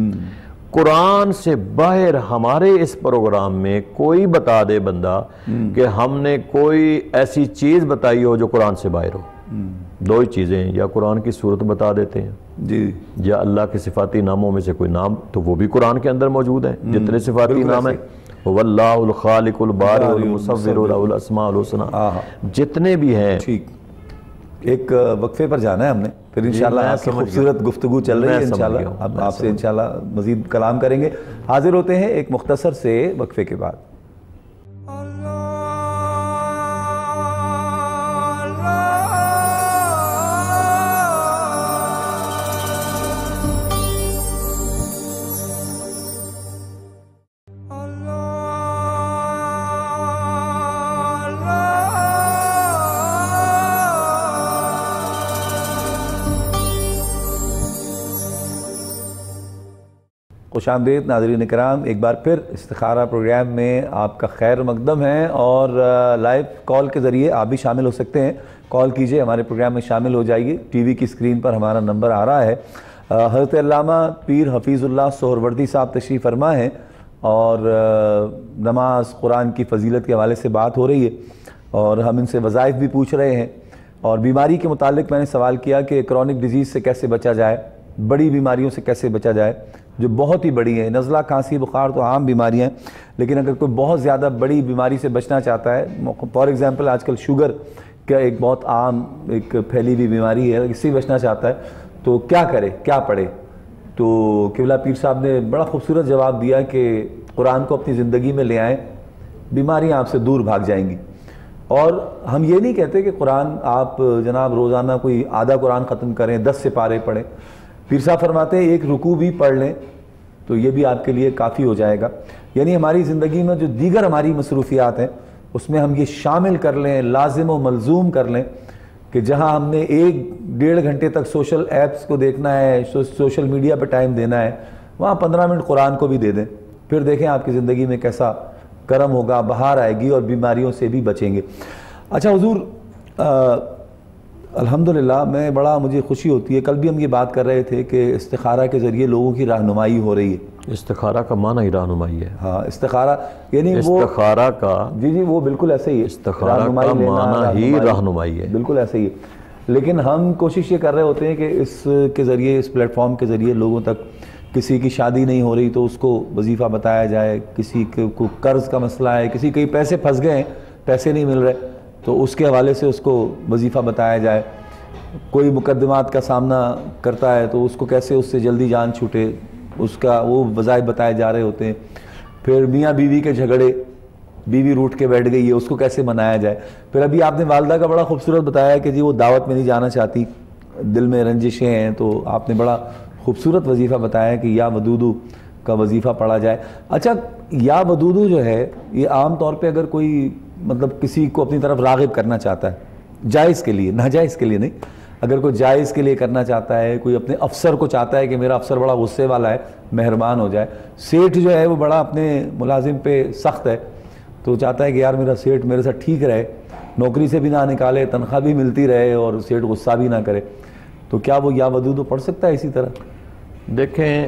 قرآن سے باہر ہمارے اس پروگرام میں کوئی بتا دے بندہ کہ ہم نے کوئی ایسی چیز بتائی ہو جو قرآن سے باہر ہو. 2 ہی چیزیں ہیں، یا قرآن کی صورت بتا دیتے ہیں جی، یا اللہ کے صفاتی ناموں میں سے کوئی نام، تو وہ بھی قرآن کے اندر موجود ہیں. جتنے صفاتی نام ہیں، واللہ الخالق البارئ المصور له الاسماء الحسنى، جتنے بھی ہیں. ٹھیک، ایک وقفے پر جانا ہے ہم نے، پھر انشاءاللہ آپ کی خوبصورت گفتگو چل رہی ہے. انشاءاللہ اب آپ سے انشاءاللہ مزید کلام کریں گے. حاضر ہوتے ہیں ایک مختصر سے وقفے کے بعد. خوش آمدید ناظرین اکرام، ایک بار پھر استخارہ پروگرام میں آپ کا خیر مقدم ہے. اور لائیو کال کے ذریعے آپ بھی شامل ہو سکتے ہیں. کال کیجئے، ہمارے پروگرام میں شامل ہو جائیے. ٹی وی کی اسکرین پر ہمارا نمبر آ رہا ہے. حضرت علامہ پیر حفیظ اللہ سہروردی صاحب تشریف فرما ہیں اور نماز قرآن کی فضیلت کے حوالے سے بات ہو رہی ہے اور ہم ان سے وظائف بھی پوچھ رہے ہیں. اور بیماری کے متعلق میں نے سوال کیا کہ کرونک ڈیزیز سے کیسے بچا جائے، بڑی بیماریوں سے کیسے بچا جائے جو بہت ہی بڑی ہیں. نزلہ، کھانسی، بخار تو عام بیماریاں ہیں، لیکن اگر کوئی بہت زیادہ بڑی بیماری سے بچنا چاہتا ہے، فار ایگزامپل آج کل شوگر کا ایک بہت عام ایک پھیلی ہوئی بیماری ہے، اس سے بچنا چاہتا ہے تو کیا کرے، کیا پڑھے؟ تو قبلہ پیر صاحب نے بڑا خوبصورت جواب دیا کہ قرآن کو اپنی زندگی میں لے آئیں، بیماریاں آپ سے دور بھاگ جائیں گی۔ اور ہم یہ نہیں کہتے کہ قرآن آپ جناب روزانہ کوئی آدھا قرآن ختم کریں، 10 سپارے پڑھیں۔ پیر صاحب فرماتے ہیں ایک رکوع بھی پڑھ لیں تو یہ بھی آپ کے لیے کافی ہو جائے گا۔ یعنی ہماری زندگی میں جو دیگر ہماری مصروفیات ہیں اس میں ہم یہ شامل کر لیں، لازم و ملزوم کر لیں کہ جہاں ہم نے 1-1.5 گھنٹے تک سوشل ایپس کو دیکھنا ہے، سوشل میڈیا پہ ٹائم دینا ہے، وہاں 15 منٹ قرآن کو بھی دے دیں، پھر دیکھیں آپ کی زندگی میں کیسا کرم ہوگا، بہار آئے گی اور بیماریوں سے بھی بچیں گے۔ اچھا حضور، الحمدللہ مجھے خوشی ہوتی ہے، کل بھی ہم یہ بات کر رہے تھے کہ استخارہ کے ذریعے لوگوں کی رہنمائی ہو رہی ہے۔ استخارہ کا معنی ہی رہنمائی ہے۔ ہاں، استخارہ یعنی وہ استخارہ کا جی وہ بالکل ایسے ہی ہے، استخارہ کا معنی ہی رہنمائی ہے، بالکل ایسے ہی ہے۔ لیکن ہم کوشش یہ کر رہے ہوتے ہیں کہ اس کے ذریعے، اس پلیٹ فارم کے ذریعے لوگوں تک، کسی کی شادی نہیں ہو رہی تو اس کو وظیفہ بتایا جائے، کسی کو قرض کا مسئلہ ہے، کسی کئی پیسے پھنس گئے ہیں، پیسے نہیں مل رہے تو اس کے حوالے سے اس کو وظیفہ بتایا جائے، کوئی مقدمات کا سامنا کرتا ہے تو اس کو کیسے اس سے جلدی جان چھوٹے، اس کا وہ وظائف بتائے جا رہے ہوتے ہیں۔ پھر میاں بیوی کے جھگڑے، بیوی روٹھ کے بیٹھ گئی ہے، اس کو کیسے منایا جائے۔ پھر ابھی آپ نے والدہ کا بڑا خوبصورت بتایا کہ جی وہ دعوت میں نہیں جانا چاہتی، دل میں رنجشیں ہیں، تو آپ نے بڑا خوبصورت وظیفہ بتایا کہ یا ودودو کا وظیفہ پڑھا جائے۔ اچھا، یا ودودو جو ہے یہ عام طور پہ اگر کوئی مطلب کسی کو اپنی طرف راغب کرنا چاہتا ہے، جائز کے لیے، ناجائز کے لیے نہیں، اگر کوئی جائز کے لیے کرنا چاہتا ہے، کوئی اپنے افسر کو چاہتا ہے کہ میرا افسر بڑا غصے والا ہے، مہربان ہو جائے، سیٹھ جو ہے وہ بڑا اپنے ملازم پہ سخت ہے تو چاہتا ہے کہ یار میرا سیٹھ میرے ساتھ ٹھیک رہے، نوکری سے بھی نہ نکالے، تنخواہ بھی ملتی رہے اور سیٹھ غصہ بھی نہ کرے، تو کیا وہ یا ودودو پڑھ سکتا ہے اسی طرح؟ دیکھیں،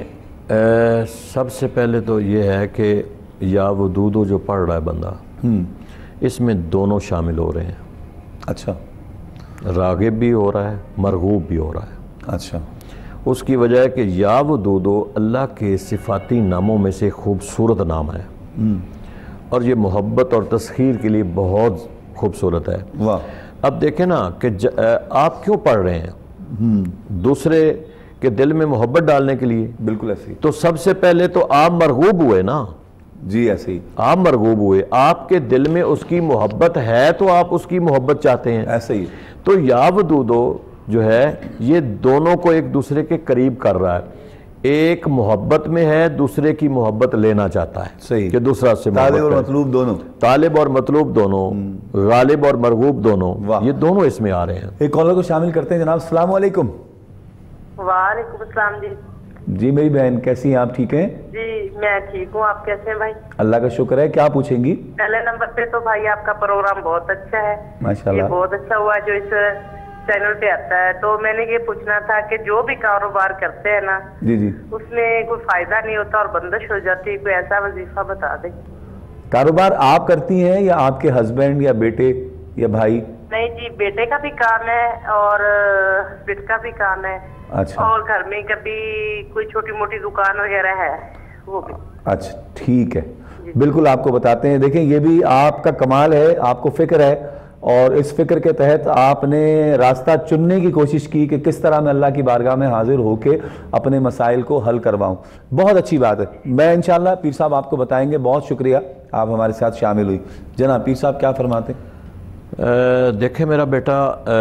سب سے پہلے تو یہ ہے کہ یا ودودو جو پڑھ رہا ہے بندہ، اس میں دونوں شامل ہو رہے ہیں۔ اچھا، راغب بھی ہو رہا ہے، مرغوب بھی ہو رہا ہے۔ اچھا، اس کی وجہ ہے کہ یا ودودو اللہ کے صفاتی ناموں میں سے خوبصورت نام ہے، اور یہ محبت اور تسخیر کے لیے بہت خوبصورت ہے۔ واہ! اب دیکھیں نا کہ آپ کیوں پڑھ رہے ہیں؟ دوسرے کے دل میں محبت ڈالنے کے لیے۔ بالکل ایسے ہی۔ تو سب سے پہلے تو آپ مرغوب ہوئے نا، جی ایسے ہی، آپ مرغوب ہوئے، آپ کے دل میں اس کی محبت ہے تو آپ اس کی محبت چاہتے ہیں، ایسے ہی۔ تو یا ودودو جو ہے یہ دونوں کو ایک دوسرے کے قریب کر رہا ہے، ایک محبت میں ہے، دوسرے کی محبت لینا چاہتا ہے، صحیح، کہ دوسرا سے طالب اور محبت مطلوب دونوں، طالب اور مطلوب دونوں، غالب اور مرغوب دونوں، یہ دونوں اس میں آ رہے ہیں۔ ایک کالر کو شامل کرتے ہیں جناب۔ السلام علیکم۔ وعلیکم السلام جی۔ جی میری بہن، کیسی ہیں آپ؟ ٹھیک ہیں؟ جی میں ٹھیک ہوں، آپ کیسے ہیں بھائی؟ اللہ کا شکر ہے۔ کیا پوچھیں گی؟ پہلے نمبر پہ تو بھائی آپ کا پروگرام بہت اچھا ہے، ماشاءاللہ، یہ بہت اچھا ہوا جو اس چینل پہ آتا ہے۔ تو میں نے یہ پوچھنا تھا کہ جو بھی کاروبار کرتے ہیں نا، جی جی، اس میں کوئی فائدہ نہیں ہوتا اور بندش ہو جاتی ہے، کوئی ایسا وظیفہ بتا دیں۔ کاروبار آپ کرتی ہیں یا آپ کے ہسبینڈ یا بیٹے یا بھائی؟ نہیں جی، بیٹے کا بھی کام ہے اور ہسبینڈ کا بھی کام ہے، اچھا اور گھر میں کبھی کوئی چھوٹی موٹی دکان وغیرہ ہے وہ بھی۔ اچھا ٹھیک ہے، بالکل آپ کو بتاتے ہیں۔ دیکھیں یہ بھی آپ کا کمال ہے، آپ کو فکر ہے، اور اس فکر کے تحت آپ نے راستہ چننے کی کوشش کی کہ کس طرح میں اللہ کی بارگاہ میں حاضر ہو کے اپنے مسائل کو حل کرواؤں۔ بہت اچھی بات ہے، میں انشاءاللہ پیر صاحب آپ کو بتائیں گے۔ بہت شکریہ، آپ ہمارے ساتھ شامل ہوئی۔ جناب پیر صاحب کیا فرماتے ہیں؟ دیکھیں میرا بیٹا،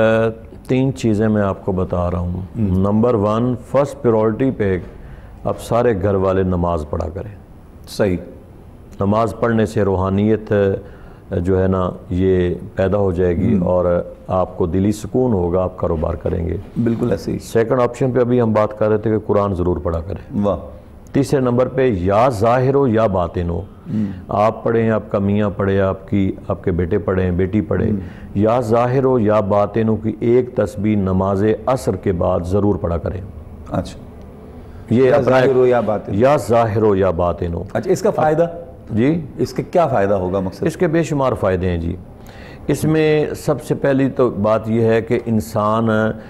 3 چیزیں میں آپ کو بتا رہا ہوں۔ نمبر 1، فرسٹ پریورٹی پہ اب سارے گھر والے نماز پڑھا کریں۔ صحیح، نماز پڑھنے سے روحانیت جو ہے نا یہ پیدا ہو جائے گی اور آپ کو دلی سکون ہوگا، آپ کاروبار کریں گے۔ بالکل ایسے ہی۔ سیکنڈ آپشن پہ ابھی ہم بات کر رہے تھے کہ قرآن ضرور پڑھا کریں۔ واہ! تیسرے نمبر پہ یا ظاہر ہو یا باطن ہو، آپ پڑھیں، آپ کا میاں پڑھے، آپ کے بیٹے پڑھیں، بیٹی پڑھے، یا ظاہر ہو یا باطن ہو کی ایک تسبیح نماز عصر کے بعد ضرور پڑھا کریں۔ اچھا، یہ یا ظاہر ہو یا باطن، یا ظاہر ہو یا باطن ہو۔ اچھا، اس کا فائدہ؟ جی اس کے کیا فائدہ ہوگا مقصد؟ اس کے بے شمار فائدے ہیں جی۔ اس میں سب سے پہلی تو بات یہ ہے کہ انسان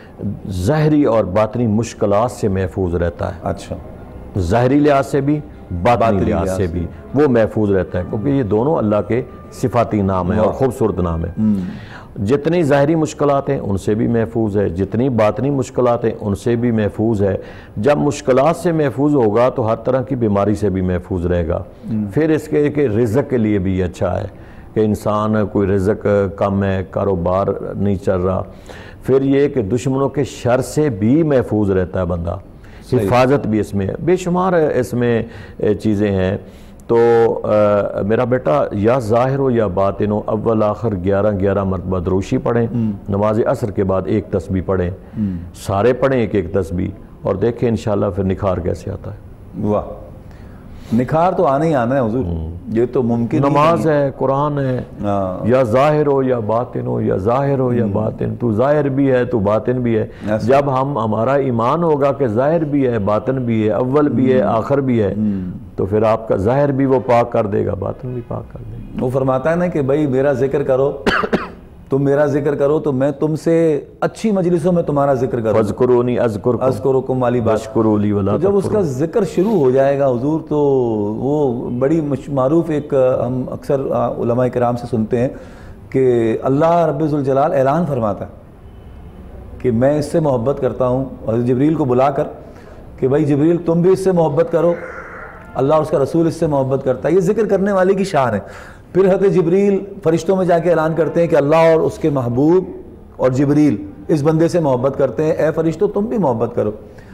ظاہری اور باطنی مشکلات سے محفوظ رہتا ہے۔ اچھا، ظاہری لحاظ سے بھی، باطنی لحاظ سے بھی وہ محفوظ رہتا ہے، کیونکہ یہ دونوں اللہ کے صفاتی نام ہیں اور خوبصورت نام ہے۔ جتنی ظاہری مشکلات ہیں ان سے بھی محفوظ ہے، جتنی باطنی مشکلات ہیں ان سے بھی محفوظ ہے۔ جب مشکلات سے محفوظ ہوگا تو ہر طرح کی بیماری سے بھی محفوظ رہے گا۔ پھر اس کے کہ رزق کے لیے بھی اچھا ہے کہ انسان کوئی رزق کم ہے، کاروبار نہیں چل رہا، پھر یہ کہ دشمنوں کے شر سے بھی محفوظ رہتا ہے بندہ، حفاظت بھی اس میں ہے، بے شمار اس میں چیزیں ہیں۔ تو میرا بیٹا یا ظاہر ہو یا باطن ہو، اول آخر 11 مرتبہ دروشی پڑھیں، نماز عصر کے بعد ایک تسبیح پڑھیں، سارے پڑھیں ایک تسبیح، اور دیکھیں انشاءاللہ پھر نکھار کیسے آتا ہے۔ واہ، نکھار تو آنا ہی آنا ہے حضور، یہ تو ممکن نماز ہے، قرآن ہے، یا ظاہر ہو یا باطن ہو، یا ظاہر ہو یا باطن، تو ظاہر بھی ہے تو باطن بھی ہے۔ جب ہمارا ایمان ہوگا کہ ظاہر بھی ہے، باطن بھی ہے، اول بھی ہے، آخر بھی ہے، تو پھر آپ کا ظاہر بھی وہ پاک کر دے گا، باطن بھی پاک کر دے گا۔ وہ فرماتا ہے نا کہ بھائی میرا ذکر کرو، تم میرا ذکر کرو تو میں تم سے اچھی مجلسوں میں تمہارا ذکر کروں، فَاذْكُرُونِي أَذْكُرْكُمْ اذکرکم والی بات۔ وَاشْكُرُوا لِي وَلَا جب اس کا ذکر شروع ہو جائے گا حضور، تو وہ بڑی معروف ایک ہم اکثر علماء کرام سے سنتے ہیں کہ اللہ رب ذوالجلال اعلان فرماتا ہے کہ میں اس سے محبت کرتا ہوں، اور جبریل کو بلا کر کہ بھائی جبریل تم بھی اس سے محبت کرو، اللہ اور اس کا رسول اس سے محبت کرتا ہے۔ یہ ذکر کرنے والے کی شان ہے۔ پھر حضرت جبریل فرشتوں میں جا کے اعلان کرتے ہیں کہ اللہ اور اس کے محبوب اور جبریل اس بندے سے محبت کرتے ہیں، اے فرشتوں تم بھی محبت کرو۔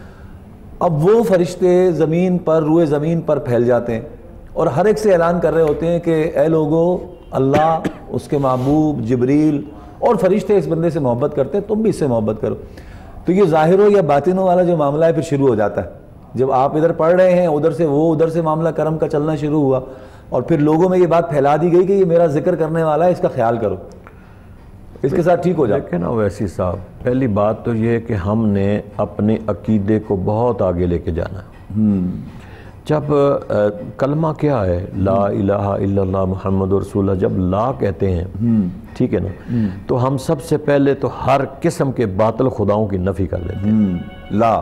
اب وہ فرشتے زمین پر، روئے زمین پر پھیل جاتے ہیں اور ہر ایک سے اعلان کر رہے ہوتے ہیں کہ اے لوگو، اللہ، اس کے محبوب، جبریل اور فرشتے اس بندے سے محبت کرتے ہیں، تم بھی اس سے محبت کرو۔ تو یہ ظاہر ہو یا باطنوں والا جو معاملہ ہے پھر شروع ہو جاتا ہے۔ جب آپ ادھر پڑھ رہے ہیں، ادھر سے وہ، ادھر سے معاملہ کرم کا چلنا شروع ہوا، اور پھر لوگوں میں یہ بات پھیلا دی گئی کہ یہ میرا ذکر کرنے والا ہے، اس کا خیال کرو، اس کے ساتھ ٹھیک ہو جائے۔ دیکھیں نا ویسی صاحب، پہلی بات تو یہ ہے کہ ہم نے اپنے عقیدے کو بہت آگے لے کے جانا ہے۔ جب کلمہ کیا ہے، لا الہ الا اللہ محمد رسول اللہ، جب لا کہتے ہیں، ٹھیک ہے نا، تو ہم سب سے پہلے تو ہر قسم کے باطل خداؤں کی نفی کر لیتے ہیں۔ لا،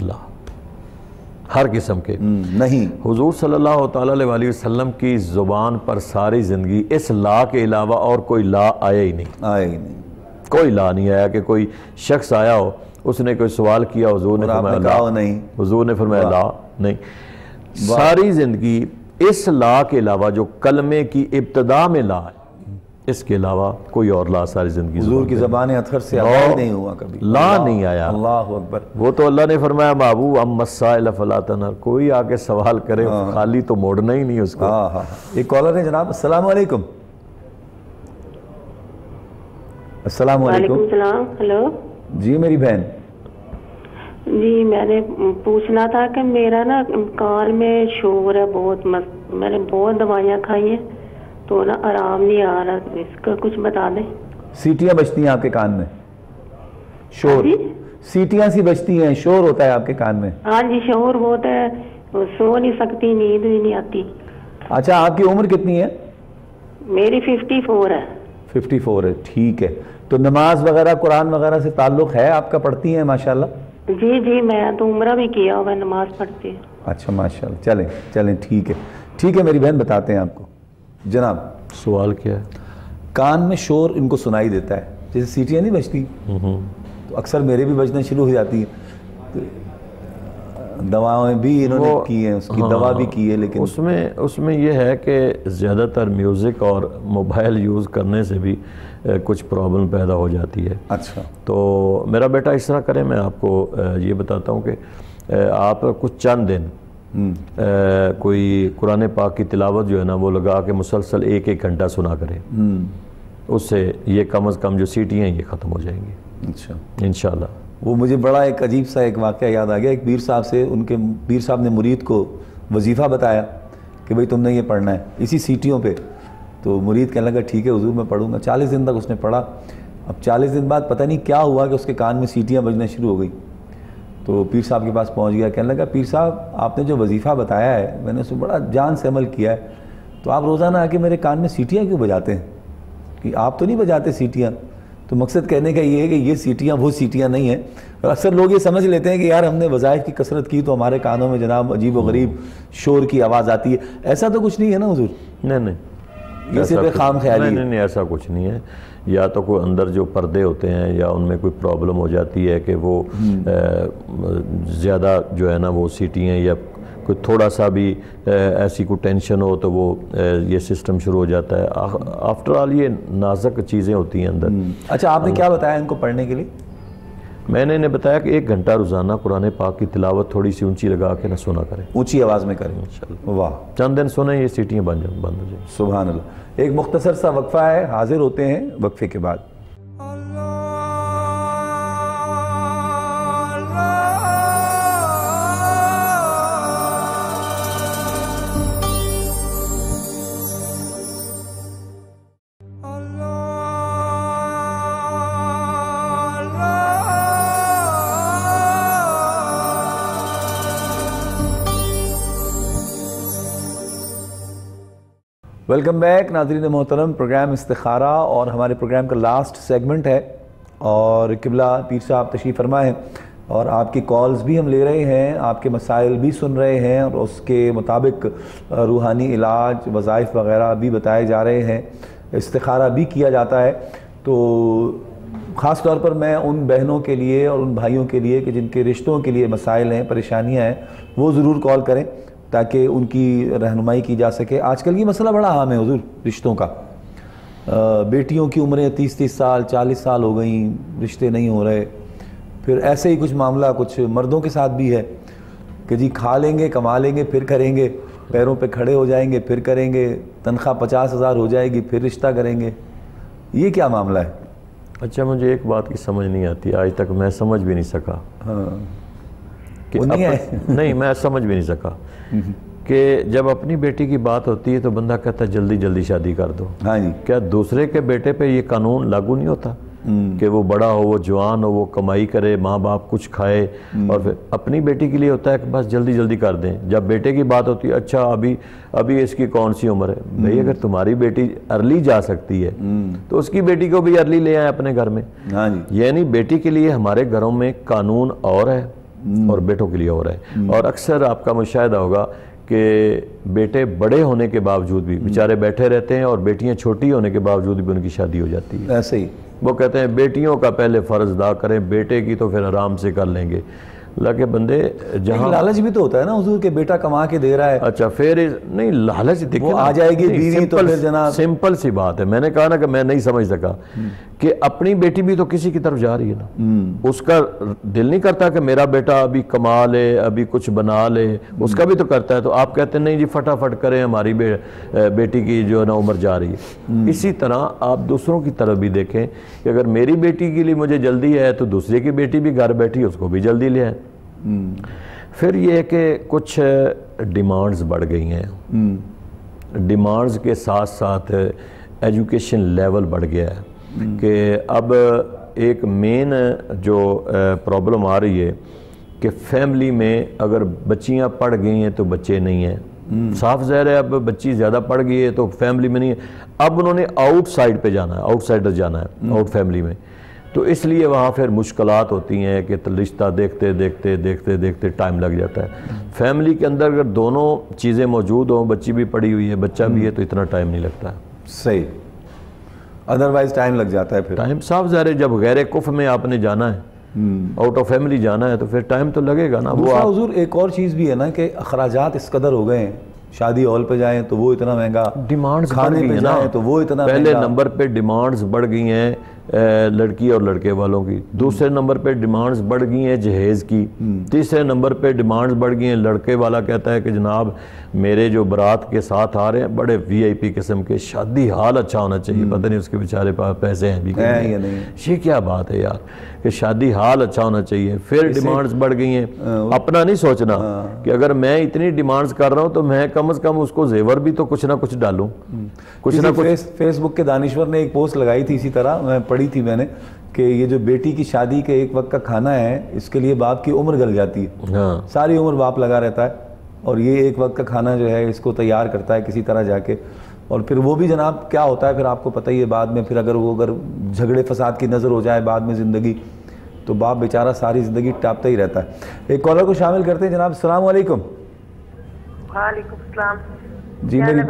ہر قسم کے نہیں۔ حضور صلی اللہ تعالیٰ علیہ وسلم کی زبان پر ساری زندگی اس لا کے علاوہ اور کوئی لا آیا ہی نہیں، کوئی لا نہیں آیا کہ کوئی شخص آیا ہو، اس نے کوئی سوال کیا، حضور نے فرمایا لا نہیں، حضور نے فرمایا لا نہیں۔ ساری زندگی اس لا کے علاوہ جو کلمے کی ابتدا میں لا ہے، اس کے علاوہ کوئی اور لا ساری زندگی حضور کی زبان اطہر سے ادا ہی نہیں ہوا کبھی، لا نہیں آیا۔ اللہ اکبر۔ وہ تو اللہ نے فرمایا محبوب اما السائل فلا تنہر، کوئی آ کے سوال کرے خالی تو موڑنا ہی نہیں اس کو۔ ایک کالر ہے جناب، السلام علیکم۔ السلام علیکم۔ وعلیکم السلام۔ ہلو جی میری بہن، جی میں نے پوچھنا تھا کہ میرا نا کان میں شور ہے بہت، میں نے بہت دوائیاں کھائی ہیں تو نا آرام نہیں آ رہا، اس کا کچھ بتا دیں۔ سیٹیاں بجتی ہیں آپ کے کان میں، شور، سیٹیاں سی بجتی ہیں، شور ہوتا ہے آپ کے کان میں؟ ہاں جی شور بہت ہے، سو نہیں سکتی، نیند بھی نہیں آتی۔ اچھا آپ کی عمر کتنی ہے؟ میری 54 ہے۔ 54 ہے، ٹھیک ہے۔ تو نماز وغیرہ، قرآن وغیرہ سے تعلق ہے آپ کا، پڑھتی ہیں ماشاءاللہ؟ جی جی میں تو عمرہ بھی کیا ہوا، نماز پڑھتی ہوں۔ اچھا ماشاءاللہ، چلیں چلیں، ٹھیک ہے ٹھیک ہے میری بہن، بتاتے ہیں آپ کو۔ جناب سوال کیا ہے؟ کان میں شور ان کو سنائی دیتا ہے، جیسے سیٹیاں نہیں بجتی تو اکثر میرے بھی بجنا شروع ہو جاتی ہیں، دواؤں بھی انہوں نے کی ہیں، اس کی دوا بھی کی ہے، لیکن اس میں یہ ہے کہ زیادہ تر میوزک اور موبائل یوز کرنے سے بھی کچھ پرابلم پیدا ہو جاتی ہے۔ اچھا تو میرا بیٹا اس طرح کرے، میں آپ کو یہ بتاتا ہوں کہ آپ کچھ چند دن کوئی قرآن پاک کی تلاوت جو ہے نا وہ لگا کے مسلسل 1 گھنٹہ سنا کرے، اس سے یہ کم از کم جو سیٹیاں ہیں یہ ختم ہو جائیں گی اچھا انشاءاللہ۔ وہ مجھے بڑا ایک عجیب سا ایک واقعہ یاد آ گیا، ایک پیر صاحب سے، ان کے پیر صاحب نے مرید کو وظیفہ بتایا کہ بھئی تم نے یہ پڑھنا ہے اسی سیٹیوں پہ، تو مرید کہنے لگا ٹھیک ہے حضور میں پڑھوں گا۔ 40 دن تک اس نے پڑھا۔ اب 40 دن بعد پتہ نہیں کیا ہوا کہ اس کے کان میں سیٹیاں بجنا شروع ہو گئی، تو پیر صاحب کے پاس پہنچ گیا، کہنے لگا پیر صاحب آپ نے جو وظیفہ بتایا ہے میں نے اس میں بڑا جان سے عمل کیا ہے، تو آپ روزانہ آ کے میرے کان میں سیٹیاں کیوں بجاتے ہیں؟ کہ آپ تو نہیں بجاتے سیٹیاں۔ تو مقصد کہنے کا یہ ہے کہ یہ سیٹیاں وہ سیٹیاں نہیں ہیں، اور اکثر لوگ یہ سمجھ لیتے ہیں کہ یار ہم نے وظائف کی کثرت کی تو ہمارے کانوں میں جناب عجیب و غریب شور کی آواز آتی ہے، ایسا تو کچھ نہیں ہے نا حضور؟ نہیں یہ صرف خام خیالی؟ نہیں ایسا کچھ نہیں ہے. یا تو کوئی اندر جو پردے ہوتے ہیں یا ان میں کوئی پرابلم ہو جاتی ہے کہ وہ زیادہ جو ہے نا وہ سیٹیاں یا کوئی تھوڑا سا بھی ایسی کوئی ٹینشن ہو تو وہ یہ سسٹم شروع ہو جاتا ہے. آفٹر آل یہ نازک چیزیں ہوتی ہیں اندر. اچھا آپ نے کیا بتایا ان کو پڑھنے کے لیے؟ میں نے انہیں بتایا کہ 1 گھنٹہ روزانہ قرآن پاک کی تلاوت تھوڑی سی اونچی لگا کے نہ سنا کریں, اونچی آواز میں کریں انشاءاللہ. واہ, چند دن سنیں یہ سیٹیاں بند ہو جائیں. سبحان اللہ. ایک مختصر سا وقفہ ہے, حاضر ہوتے ہیں وقفے کے بعد. ویلکم بیک ناظرین محترم, پروگرام استخارہ اور ہمارے پروگرام کا لاسٹ سیگمنٹ ہے اور قبلہ پیر صاحب تشریف فرما ہے اور آپ کی کالز بھی ہم لے رہے ہیں, آپ کے مسائل بھی سن رہے ہیں اور اس کے مطابق روحانی علاج وظائف وغیرہ بھی بتائے جا رہے ہیں, استخارہ بھی کیا جاتا ہے. تو خاص طور پر میں ان بہنوں کے لیے اور ان بھائیوں کے لیے کہ جن کے رشتوں کے لیے مسائل ہیں, پریشانیاں ہیں, وہ ضرور کال کریں تاکہ ان کی رہنمائی کی جا سکے. آج کل یہ مسئلہ بڑا عام ہے حضور, رشتوں کا. بیٹیوں کی عمریں 30 سال 40 سال ہو گئیں, رشتے نہیں ہو رہے. پھر ایسے ہی کچھ معاملہ کچھ مردوں کے ساتھ بھی ہے کہ جی کھا لیں گے, کما لیں گے, پھر کریں گے, پیروں پہ کھڑے ہو جائیں گے, پھر کریں گے, تنخواہ 50,000 ہو جائے گی, پھر رشتہ کریں گے. یہ کیا معاملہ ہے؟ اچھا مجھے ایک بات کی سمجھ نہیں آتی, آج تک میں سمجھ بھی نہیں سکا. نہیں میں سمجھ بھی نہیں سکا کہ جب اپنی بیٹی کی بات ہوتی ہے تو بندہ کہتا ہے جلدی جلدی شادی کر دو. ہاں جی. کیا دوسرے کے بیٹے پہ یہ قانون لاگو نہیں ہوتا کہ وہ بڑا ہو, وہ جوان ہو, وہ کمائی کرے, ماں باپ کچھ کھائے, اور پھر اپنی بیٹی کے لیے ہوتا ہے کہ بس جلدی جلدی کر دیں. جب بیٹے کی بات ہوتی ہے اچھا ابھی اس کی کون سی عمر ہے؟ بھئی اگر تمہاری بیٹی ارلی جا سکتی ہے تو اس کی بیٹی کو بھی ارلی لے آئیں اپنے گھر میں. ہاں جی. یعنی بیٹی کے لیے ہمارے گھروں میں قانون اور ہے اور بیٹوں کے لیے اور ہے. اور اکثر آپ کا مشاہدہ ہوگا کہ بیٹے بڑے ہونے کے باوجود بھی بیچارے بیٹھے رہتے ہیں اور بیٹیاں چھوٹی ہونے کے باوجود بھی ان کی شادی ہو جاتی ہے. ایسے ہی وہ کہتے ہیں بیٹیوں کا پہلے فرض ادا کریں, بیٹے کی تو پھر آرام سے کر لیں گے. اللہ کے بندے جہاں لالچ بھی تو ہوتا ہے نا حضور کہ بیٹا کما کے دے رہا ہے. اچھا پھر نہیں لالچ دیکھیں, وہ آ جائے گی بیوی تو پھر جناب سمپل سی بات ہے. میں نے کہا نا کہ میں نہیں سمجھ سکا کہ اپنی بیٹی بھی تو کسی کی طرف جا رہی ہے نا. اس کا دل نہیں کرتا کہ میرا بیٹا ابھی کما لے, ابھی کچھ بنا لے, اس کا بھی تو کرتا ہے. تو آپ کہتے ہیں نہیں جی فٹافٹ کریں, ہماری بیٹی کی جو ہے نا عمر جا رہی ہے. اسی طرح آپ دوسروں کی طرف بھی دیکھیں کہ اگر میری بیٹی کے لیے مجھے جلدی ہے تو دوسرے کی بیٹی بھی گھر بیٹھی اس کو بھی جلدی لے آئیں. پھر یہ ہے کہ کچھ ڈیمانڈز بڑھ گئی ہیں. ڈیمانڈز کے ساتھ ساتھ ایجوکیشن لیول بڑھ گیا ہے کہ اب ایک مین جو پرابلم آ رہی ہے کہ فیملی میں اگر بچیاں پڑھ گئی ہیں تو بچے نہیں ہیں. صاف ظاہر ہے اب بچی زیادہ پڑھ گئی ہے تو فیملی میں نہیں ہے. اب انہوں نے آؤٹ سائڈ پہ جانا ہے, آؤٹ سائڈر جانا ہے آؤٹ فیملی میں. تو اس لیے وہاں پھر مشکلات ہوتی ہیں کہ رشتہ دیکھتے دیکھتے دیکھتے دیکھتے ٹائم لگ جاتا ہے. فیملی کے اندر اگر دونوں چیزیں موجود ہوں, بچی بھی پڑھی ہوئی ہے بچہ بھی ہے, تو اتنا ٹائم نہیں لگتا. صحیح, ادروائز ٹائم لگ جاتا ہے. پھر ٹائم صاف ظاہر ہے جب غیر کف میں آپ نے جانا ہے, آؤٹ آف فیملی جانا ہے, تو پھر ٹائم تو لگے گا نا. وہ حضور ایک اور چیز بھی ہے نا کہ اخراجات اس قدر ہو گئے ہیں. شادی ہال پہ جائیں تو وہ اتنا مہنگا, ڈیمانڈز کھانے پہ جائیں تو وہ اتنا مہنگا. پہلے نمبر پہ ڈیمانڈز بڑھ گئی ہیں لڑکی اور لڑکے والوں کی. دوسرے نمبر پہ ڈیمانڈز بڑھ گئی ہیں جہیز کی. تیسرے نمبر پہ ڈیمانڈز بڑھ گئی ہیں, لڑکے والا کہتا ہے کہ جناب میرے جو برات کے ساتھ آ رہے ہیں بڑے وی آئی پی قسم کے, شادی حال اچھا ہونا چاہیے. پتہ نہیں اس کے بیچارے پاس پیسے ہیں بھی کہ نہیں. یہ کیا بات ہے یار کہ شادی حال اچھا ہونا چاہیے. پھر ڈیمانڈز بڑھ گئی ہیں. اپنا نہیں سوچنا کہ اگر میں اتنی ڈیمانڈز کر رہا ہوں تو میں کم از کم اس کو زیور بھی تو کچھ نہ کچھ ڈالوں. کچھ نہ کچھ فیس بک کے دانشور نے ایک پوسٹ لگائی تھی اسی طرح, میں پڑھی تھی میں نے, کہ یہ جو بیٹی کی شادی کے ایک وقت کا کھانا ہے اس کے لیے باپ کی عمر گل جاتی ہے. ساری عمر باپ لگا رہتا ہے اور یہ ایک وقت کا کھانا جو ہے اس کو تیار کرتا ہے کسی طرح جا کے. اور پھر وہ بھی جناب کیا ہوتا ہے پھر آپ کو پتہ ہی ہے بعد میں, پھر اگر جھگڑے فساد کی نظر ہو جائے بعد میں زندگی, تو باپ بیچارہ ساری زندگی ٹاپتا ہی رہتا ہے. ایک کالر کو شامل کرتے ہیں جناب. السلام علیکم. وعلیکم السلام. جی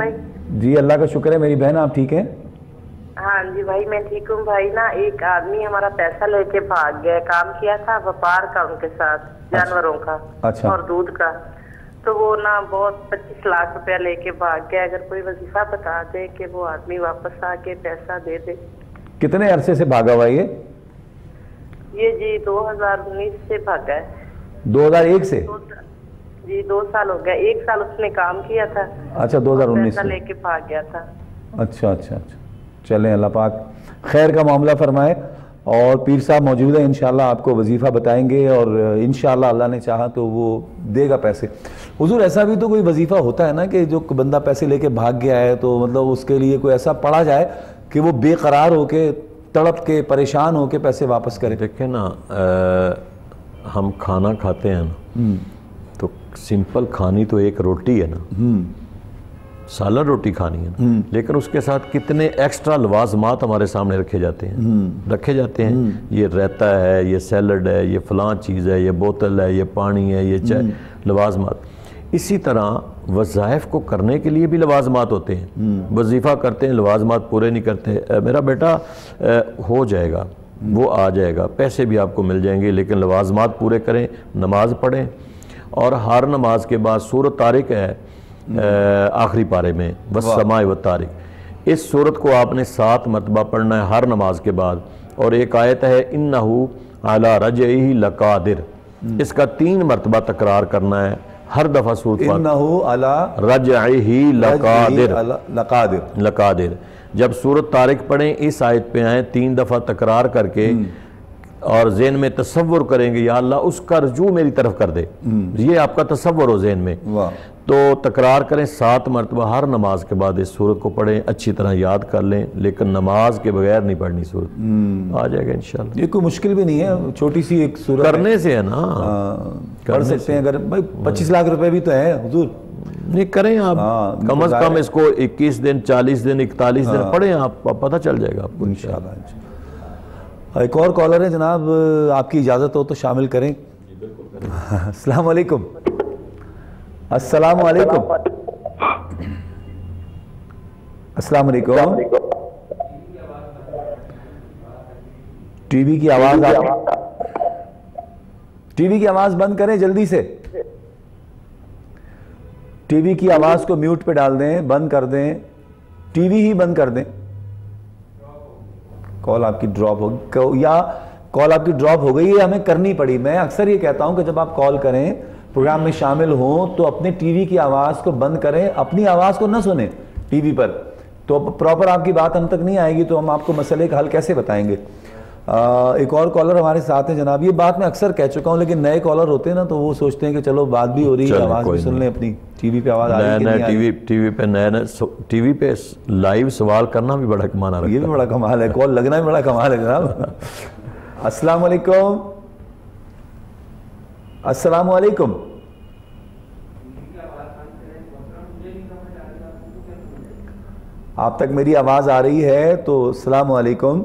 جی اللہ کا شکر ہے میری بہن، آپ ٹھیک ہیں؟ ہاں جی بھائی میں ٹھیک ہوں بھائی. نا ایک آدمی ہمارا پیسہ لے کے بھاگ گیا. کام کیا تھا وپار کا ان کے ساتھ، جانوروں کا اور دودھ کا. تو وہ نا بہت 25 لاکھ روپیہ لے کے بھاگ گیا. اگر کوئی وظیفہ بتا دے کہ وہ آدمی واپس آ کے پیسہ دے دے. کتنے عرصے سے بھاگا ہوا یہ جی 2019 سے بھاگا ہے. 2001 سے؟ جی 2 سال ہو گیا. 1 سال اس نے کام کیا تھا. اچھا 2019 پیسہ لے کے بھاگ گیا تھا. اچھا اچھا اچھا. چلیں اللہ پاک خیر کا معاملہ فرمائے. اور پیر صاحب موجود ہیں، انشاءاللہ آپ کو وظیفہ بتائیں گے اور انشاءاللہ اللہ نے چاہا تو وہ دے گا پیسے. حضور ایسا بھی تو کوئی وظیفہ ہوتا ہے نا کہ جو بندہ پیسے لے کے بھاگ گیا ہے تو مطلب اس کے لیے کوئی ایسا پڑا جائے کہ وہ بے قرار ہو کے تڑپ کے پریشان ہو کے پیسے واپس کرے. دیکھیں نا ہم کھانا کھاتے ہیں نا تو سمپل کھانی تو ایک روٹی ہے نا، سالن روٹی کھانی ہے نا، لیکن اس کے ساتھ کتنے ایکسٹرا لوازمات ہمارے سامنے رکھے جاتے ہیں. یہ رہتا ہے، یہ سیلڈ ہے، یہ فلاں چیز ہے، یہ بوتل ہے، یہ پانی ہے، یہ چائے، لوازمات. اسی طرح وظائف کو کرنے کے لیے بھی لوازمات ہوتے ہیں. وظیفہ کرتے ہیں، لوازمات پورے نہیں کرتے. میرا بیٹا ہو جائے گا، وہ آ جائے گا، پیسے بھی آپ کو مل جائیں گے، لیکن لوازمات پورے کریں، نماز پڑھیں. اور ہر نماز کے بعد سورۃ طارق ہے آخری پارے میں، والسماء والطارق. اس سورت کو آپ نے 7 مرتبہ پڑھنا ہے ہر نماز کے بعد. اور ایک آیت ہے انہو علی رجعہ لقادر، اس کا 3 مرتبہ تکرار کرنا ہے ہر دفعہ سورت پڑھ. انہو علی رجعہ لقادر. لقادر. جب سورت طارق پڑھیں اس آیت پہ آئیں 3 دفعہ تکرار کر کے اور ذہن میں تصور کریں گے یا اللہ اس کا رجوع میری طرف کر دے، یہ آپ کا تصور ہو ذہن میں. تو تکرار کریں 7 مرتبہ ہر نماز کے بعد اس سورت کو پڑھیں، اچھی طرح یاد کر لیں، لیکن نماز کے بغیر نہیں پڑھنی سورت. آ جائے گا انشاءاللہ. یہ کوئی مشکل بھی نہیں ہے، چھوٹی سی ایک سورت کرنے سے ہے نا، پڑھ سکتے ہیں. اگر بھائی 25 لاکھ روپے بھی تو ہے حضور. نہیں کریں آپ، کم از کم اس کو 21 دن 40 دن 41 دن پڑھیں، آپ پتہ چل جائے گا آپ کو انشاءاللہ. ایک اور کالر ہے جناب، آپ کی اجازت ہو تو شامل کریں. السلام علیکم. السلام علیکم. السلام علیکم. ٹی وی کی آواز ٹی وی کی آواز بند کریں جلدی سے. ٹی وی کی آواز کو میوٹ پہ ڈال دیں، بند کر دیں، ٹی وی ہی بند کر دیں. کال آپ کی ڈراپ ہو یا کال آپ کی ڈراپ ہو گئی ہے، ہمیں کرنی پڑی. میں اکثر یہ کہتا ہوں کہ جب آپ کال کریں پروگرام میں شامل ہوں تو اپنے ٹی وی کی آواز کو بند کریں، اپنی آواز کو نہ سنیں ٹی وی پر، تو پراپر آپ کی بات ہم تک نہیں آئے گی تو ہم آپ کو مسئلے کا حل کیسے بتائیں گے. ایک اور کالر ہمارے ساتھ ہیں جناب. یہ بات میں اکثر کہہ چکا ہوں لیکن نئے کالر ہوتے ہیں نا تو وہ سوچتے ہیں کہ چلو بات بھی ہو رہی ہے، آواز بھی سن لیں اپنی. ٹی وی پہ آواز آ رہی ہے، ٹی وی پہ لائیو سوال کرنا بھی بڑا کمال ہے. یہ بھی بڑا کمال ہے، کال لگنا بھی بڑا کمال ہے جناب. السلام علیکم. السلام علیکم. آپ تک میری آواز آ رہی ہے تو السلام علیکم.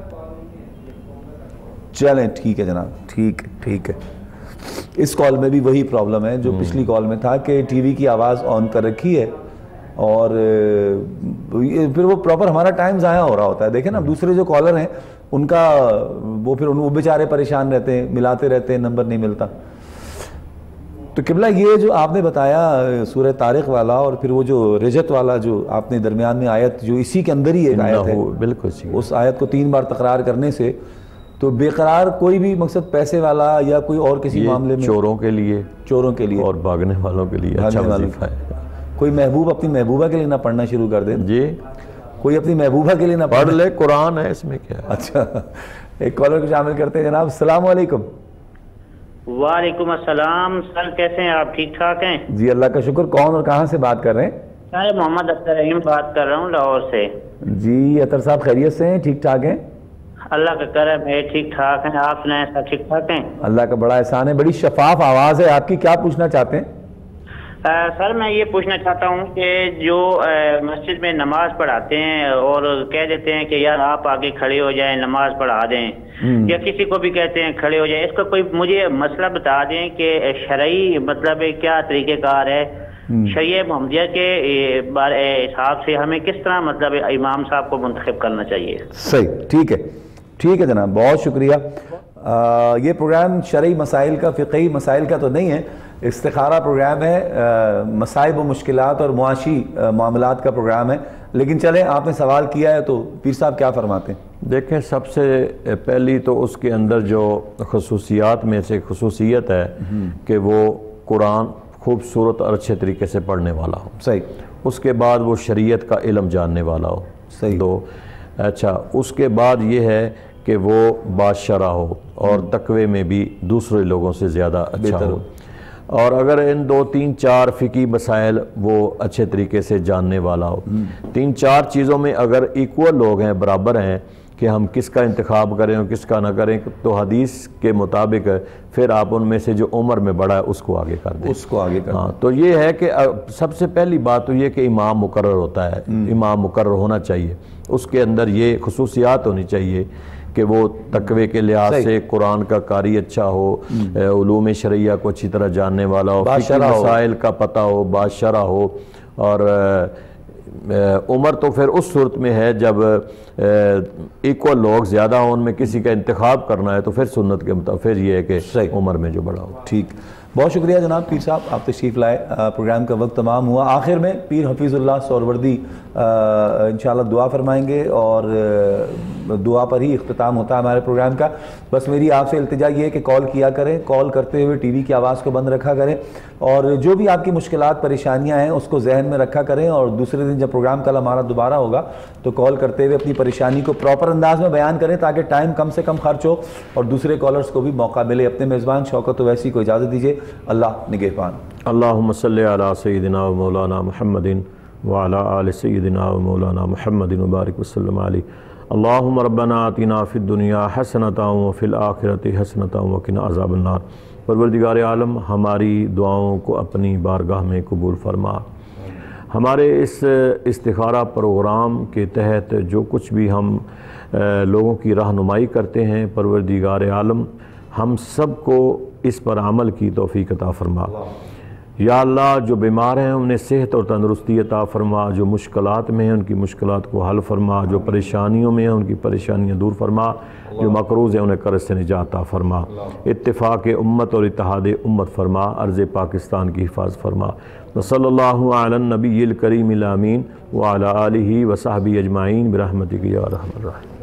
چلیں ٹھیک ہے جناب، ٹھیک ہے. اس کال میں بھی وہی پرابلم ہے جو پچھلی کال میں تھا کہ ٹی وی کی آواز آن کر رکھی ہے اور پھر وہ پراپر ہمارا ٹائم ضائع ہو رہا ہوتا ہے. دیکھیں نا دوسرے جو کالر ہیں ان کا وہ بیچارے پریشان رہتے ہیں، ملاتے رہتے ہیں، نمبر نہیں ملتا. تو قبلہ یہ جو آپ نے بتایا سورہ طارق والا اور پھر وہ جو رجت والا جو آپ نے درمیان میں آیت جو اسی کے اندر ہی ایک آیت ہے، بالکل اس آیت کو 3 بار تکرار کرنے سے تو بے قرار کوئی بھی مقصد پیسے والا یا کوئی اور کسی معاملے میں چوروں کے لیے اور بھاگنے والوں کے لیے اچھا وظیفہ ہے. کوئی محبوب اپنی محبوبہ کے لیے نہ پڑھنا شروع کر دے. جی کوئی اپنی محبوبہ کے لیے نہ پڑھ لے، قرآن ہے اس میں کیا ہے. اچھا ایک کالر کو شامل کرتے ہیں جناب. السلام علیکم. وعلیکم السلام. سر کیسے ہیں آپ؟ ٹھیک ٹھاک ہیں جی اللہ کا شکر. کون اور کہاں سے بات کر رہے ہیں؟ میں محمد اختر رحیم بات کر رہا ہوں لاہور سے. جی اختر صاحب خیریت سے ہیں؟ ٹھیک ٹھاک ہیں؟ اللہ کا کرم ہے، ٹھیک ٹھاک ہیں. آپ سنائیں سب ٹھیک ٹھاک ہیں؟ اللہ کا بڑا احسان ہے. بڑی شفاف آواز ہے آپ کی، کیا پوچھنا چاہتے ہیں؟ سر میں یہ پوچھنا چاہتا ہوں کہ جو مسجد میں نماز پڑھاتے ہیں اور کہہ دیتے ہیں کہ یار آپ آگے کھڑے ہو جائیں نماز پڑھا دیں، یا کسی کو بھی کہتے ہیں کھڑے ہو جائیں، اس کا کوئی مجھے مسئلہ بتا دیں کہ شرعی مطلب کیا طریقہ کار ہے شریعہ محمدیہ کے حساب سے ہمیں کس طرح مطلب امام صاحب کو منتخب کرنا چاہیے؟ صحیح، ٹھیک ہے جناب، بہت شکریہ۔ یہ پروگرام شرعی مسائل کا، فقہی مسائل کا تو نہیں ہے، استخارہ پروگرام ہے، مصائب و مشکلات اور معاشی معاملات کا پروگرام ہے، لیکن چلیں آپ نے سوال کیا ہے تو پیر صاحب کیا فرماتے ہیں؟ دیکھیں، سب سے پہلی تو اس کے اندر جو خصوصیات میں سے خصوصیت ہے کہ وہ قرآن خوبصورت اور اچھے طریقے سے پڑھنے والا ہو۔ صحیح۔ اس کے بعد وہ شریعت کا علم جاننے والا ہو۔ صحیح۔ تو اچھا، اس کے بعد یہ ہے کہ وہ باشرہ ہو اور تقوی میں بھی دوسرے لوگوں سے زیادہ اچھا ہو، اور اگر ان 2 3 4 فقہی مسائل وہ اچھے طریقے سے جاننے والا ہو۔ 3 4 چیزوں میں اگر ایکول لوگ ہیں، برابر ہیں کہ ہم کس کا انتخاب کریں اور کس کا نہ کریں، تو حدیث کے مطابق پھر آپ ان میں سے جو عمر میں بڑا ہے اس کو آگے کر دیں، اس کو آگے کر دیں۔ ہاں، تو یہ ہے کہ سب سے پہلی بات تو یہ کہ امام مقرر ہوتا ہے، امام مقرر ہونا چاہیے، اس کے اندر یہ خصوصیات ہونی چاہیے کہ وہ تقوی کے لحاظ سے قرآن کا قاری اچھا ہو، علوم شرعیہ کو اچھی طرح جاننے والا ہو، فقہی مسائل کا پتہ ہو، باشرہ ہو، اور عمر تو پھر اس صورت میں ہے جب ایکول لوگ زیادہ ہوں، ان میں کسی کا انتخاب کرنا ہے تو پھر سنت کے مطابق پھر یہ ہے کہ عمر میں جو بڑا ہو۔ ٹھیک، بہت شکریہ جناب پیر صاحب، آپ تشریف لائے، پروگرام کا وقت تمام ہوا۔ آخر میں پیر حفیظ اللہ سہروردی انشاءاللہ دعا فرمائیں گے، اور دعا پر ہی اختتام ہوتا ہے ہمارے پروگرام کا۔ بس میری آپ سے التجا یہ ہے کہ کال کیا کریں، کال کرتے ہوئے ٹی وی کی آواز کو بند رکھا کریں، اور جو بھی آپ کی مشکلات پریشانیاں ہیں اس کو ذہن میں رکھا کریں، اور دوسرے دن جب پروگرام کل ہمارا دوبارہ ہوگا تو کال کرتے ہوئے اپنی پریشانی کو پراپر انداز میں بیان کریں تاکہ ٹائم کم سے کم خرچ ہو اور دوسرے کالرز کو بھی موقع ملے۔ اپنے میزبان شوکت اویسی کو اجازت دیجیے، اللہ نگہبان۔ اللہم صلی علی سیدنا و مولانا محمد وعلی آل سیدنا و مولانا محمد وبارک وسلم علیہ۔ اللہم ربنا آتنا فی الدنیا حسنۃ وفی الآخرۃ حسنۃ وقنا عذاب النار۔ پروردگار عالم، ہماری دعاؤں کو اپنی بارگاہ میں قبول فرما۔ ہمارے اس استخارہ پروگرام کے تحت جو کچھ بھی ہم لوگوں کی رہنمائی کرتے ہیں، پروردگار عالم ہم سب کو اس پر عمل کی توفیق عطا فرما۔ یا اللہ، جو بیمار ہیں انہیں صحت اور تندرستی عطا فرما، جو مشکلات میں ہیں ان کی مشکلات کو حل فرما، جو پریشانیوں میں ہیں ان کی پریشانیاں دور فرما، جو مقروض ہیں انہیں قرض سے نجات عطا فرما، اتفاق امت اور اتحاد امت فرما، ارض پاکستان کی حفاظت فرما۔ وصلی اللہ علی النبی الکریم الامین وعلی آلہ وصحبہ اجمعین برحمتک یا ارحم الراحمین۔